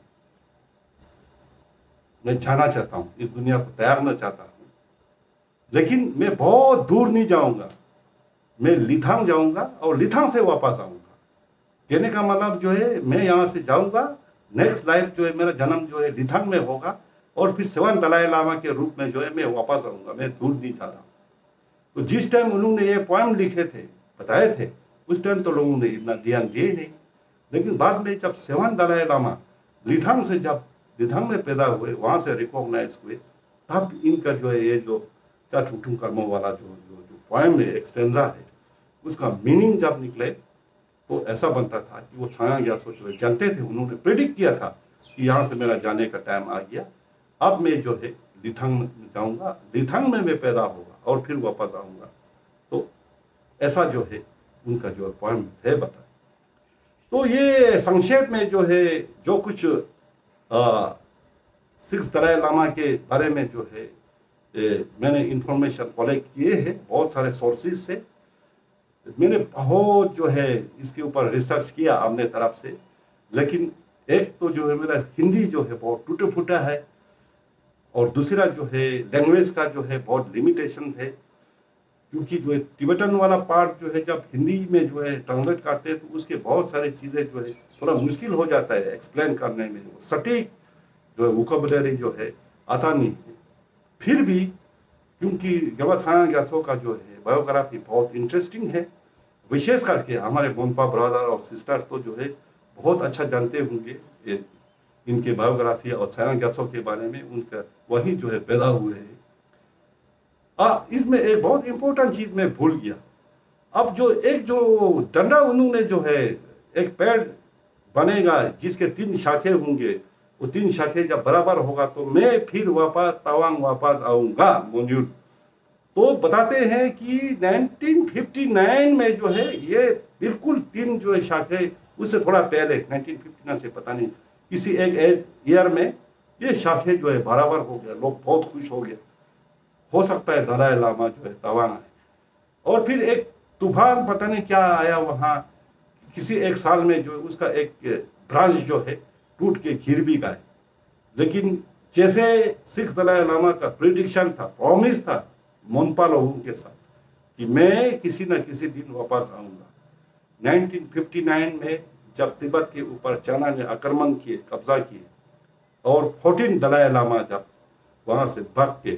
मैं जाना चाहता हूँ, इस दुनिया को त्यागना चाहता हूँ, लेकिन मैं बहुत दूर नहीं जाऊँगा, मैं लिथांग जाऊँगा और लिथांग से वापस आऊँगा। कहने का मतलब जो है मैं यहाँ से जाऊँगा, नेक्स्ट लाइफ जो है मेरा जन्म जो है लिथांग में होगा और फिर सेवन दलाई लामा के रूप में जो है मैं वापस आऊँगा, मैं दूर नहीं जा रहा हूँ। तो जिस टाइम उन्होंने ये पोएम लिखे थे, बताए थे, उस टाइम तो लोगों ने इतना ध्यान दिए नहीं, लेकिन बाद में जब सेवन दलाई लामा लिथांग से जब लिथांग में पैदा हुए, वहाँ से रिकॉग्नाइज हुए, तब इनका जो है ये जो चा ठुंठुं कारमो वाला जो जो जो पोएम है, एक्सटेंजा है, उसका मीनिंग जब निकले तो ऐसा बनता था कि वो छाया ग्यात्सो जो है जानते थे, उन्होंने प्रेडिक्ट किया था कि यहाँ से मेरा जाने का टाइम आ गया, अब मैं जो है लिथांग में जाऊँगा, लिथांग में मैं पैदा होगा और फिर वापस आऊँगा। तो ऐसा जो है उनका जो पोएम है बता। तो ये संक्षेप में जो है जो कुछ सिक्स दलाई लामा के बारे में जो है ए, मैंने इंफॉर्मेशन कलेक्ट किए हैं बहुत सारे सोर्सेज से, मैंने बहुत जो है इसके ऊपर रिसर्च किया अपने तरफ से, लेकिन एक तो जो है मेरा हिंदी जो है बहुत टूटा फूटा है और दूसरा जो है लैंग्वेज का जो है बहुत लिमिटेशन है, क्योंकि जो है तिब्बतन वाला पार्ट जो है जब हिंदी में जो है ट्रांसलेट करते हैं तो उसके बहुत सारी चीज़ें जो है थोड़ा मुश्किल हो जाता है एक्सप्लेन करने में, सटीक जो है वोकैबुलरी जो है आता नहीं है। फिर भी क्योंकि ग्यावा छाया ग्यात्सो का जो है बायोग्राफी बहुत इंटरेस्टिंग है, विशेष करके हमारे मोनपा ब्रदर और सिस्टर तो जो है बहुत अच्छा जानते होंगे ये इनके बायोग्राफी और छाया ग्यात्सो के बारे में, उनका वही जो है पैदा हुए हैं। आ, इसमें एक बहुत इंपॉर्टेंट चीज़ मैं भूल गया। अब जो एक जो डंडा उन्होंने जो है एक पेड़ बनेगा जिसके तीन शाखे होंगे, वो तीन शाखे जब बराबर होगा तो मैं फिर वापस तवांग वापस आऊँगा मोन्यूल। तो बताते हैं कि नाइनटीन फिफ्टी नाइन में जो है ये बिल्कुल तीन जो है शाखे, उससे थोड़ा पहले नाइनटीन फिफ्टी नाइन से पता नहीं किसी एक ईयर में ये शाखे जो है बराबर हो गया, लोग बहुत खुश हो गए, हो सकता है दलाई लामा जो है तवांग है। और फिर एक तूफान पता नहीं क्या आया वहाँ, किसी एक साल में जो है उसका एक ब्रांच जो है टूट के गिर भी गए, लेकिन जैसे सिख दलाई लामा का प्रिडिक्शन था, प्रॉमिस था मोनपा लोगों के साथ कि मैं किसी न किसी दिन वापस आऊँगा। नाइनटीन फिफ्टी नाइन में जब तिब्बत के ऊपर चाइना ने आक्रमण किए, कब्जा किए, और फोर्टीन दलाई लामा जब वहाँ से भाग के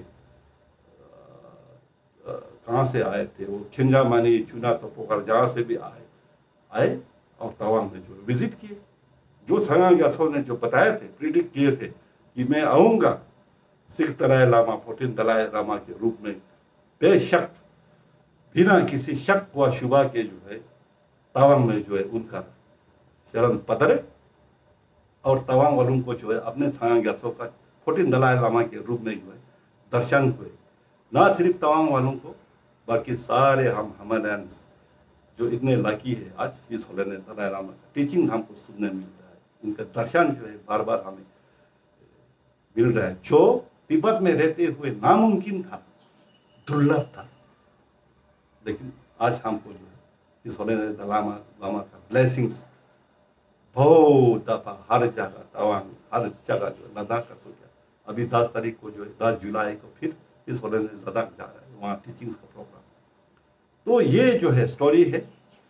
कहाँ से आए थे, वो छिंजामानी चुना तो पोखर जहाँ से भी आए आए और तवांग में जो विजिट किए, जो छाया ग्यात्सो ने जो बताए थे, प्रिडिक्ट किए थे कि मैं आऊँगा सिख दलाई लामा, फोर्टीन दलाई लामा के रूप में, बेशक बिना किसी शक व शुबा के जो है तवांग में जो है उनका शरण पदरे और तवांग वालों को जो है अपने छाया ग्यात्सो का फोर्टीन दलाई लामा के रूप में जो है दर्शन हुए। ना सिर्फ तवांग वालों को बाकी सारे हम हिमालयंस जो इतने लकी है आज इस होले ने दलाई लामा का टीचिंग हमको सुनने मिल रहा है, उनका दर्शन जो है बार बार हमें मिल रहा है, जो तिब्बत में रहते हुए नामुमकिन था, दुर्लभ था, लेकिन आज हमको जो है इस होले ने दलाई लामा का ब्लेसिंग्स बहुत दफा हर जगह तवांग हर जगह जो है, लद्दाख का तो क्या, अभी दस तारीख को जो है दस जुलाई को फिर इस होले ने लद्दाख जा रहा है, वहाँ टीचिंग्स का प्रोग्राम। तो ये जो है स्टोरी है,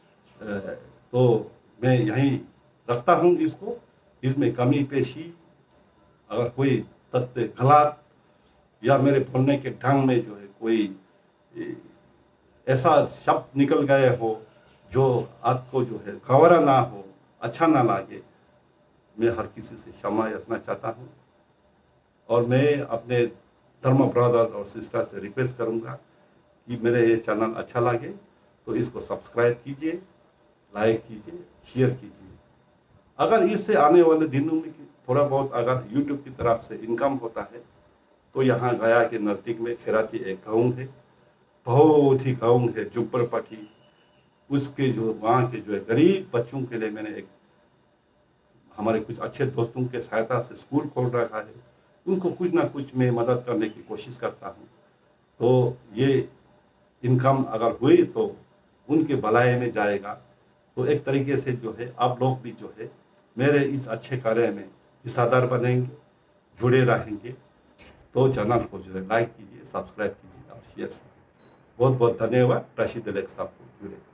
तो मैं यहीं रखता हूँ इसको, इसमें कमी पेशी अगर कोई तथ्य गलत या मेरे बोलने के ढंग में जो है कोई ऐसा शब्द निकल गए हो जो आपको जो है गंवारा ना हो, अच्छा ना लगे, मैं हर किसी से क्षमा याचना चाहता हूँ। और मैं अपने धर्म ब्रदर और सिस्टर से रिक्वेस्ट करूंगा कि मेरे ये चैनल अच्छा लगे तो इसको सब्सक्राइब कीजिए, लाइक कीजिए, शेयर कीजिए। अगर इससे आने वाले दिनों में थोड़ा बहुत अगर यूट्यूब की तरफ से इनकम होता है तो यहाँ गया के नज़दीक में खेराती एक गाँव है, बहुत ही गाँव है झुप्पड़पट्टी, उसके जो वहाँ के जो है गरीब बच्चों के लिए मैंने एक हमारे कुछ अच्छे दोस्तों के सहायता से स्कूल खोल रखा है। उनको कुछ ना कुछ मैं मदद करने की कोशिश करता हूँ। तो ये इनकम अगर हुई तो उनके भलाई में जाएगा। तो एक तरीके से जो है आप लोग भी जो है मेरे इस अच्छे कार्य में हिस्सेदार बनेंगे, जुड़े रहेंगे। तो चैनल को जो है लाइक कीजिए, सब्सक्राइब कीजिए और शेयर कीजिए। बहुत बहुत धन्यवाद। राशिद अलेक्स साहब को जुड़े।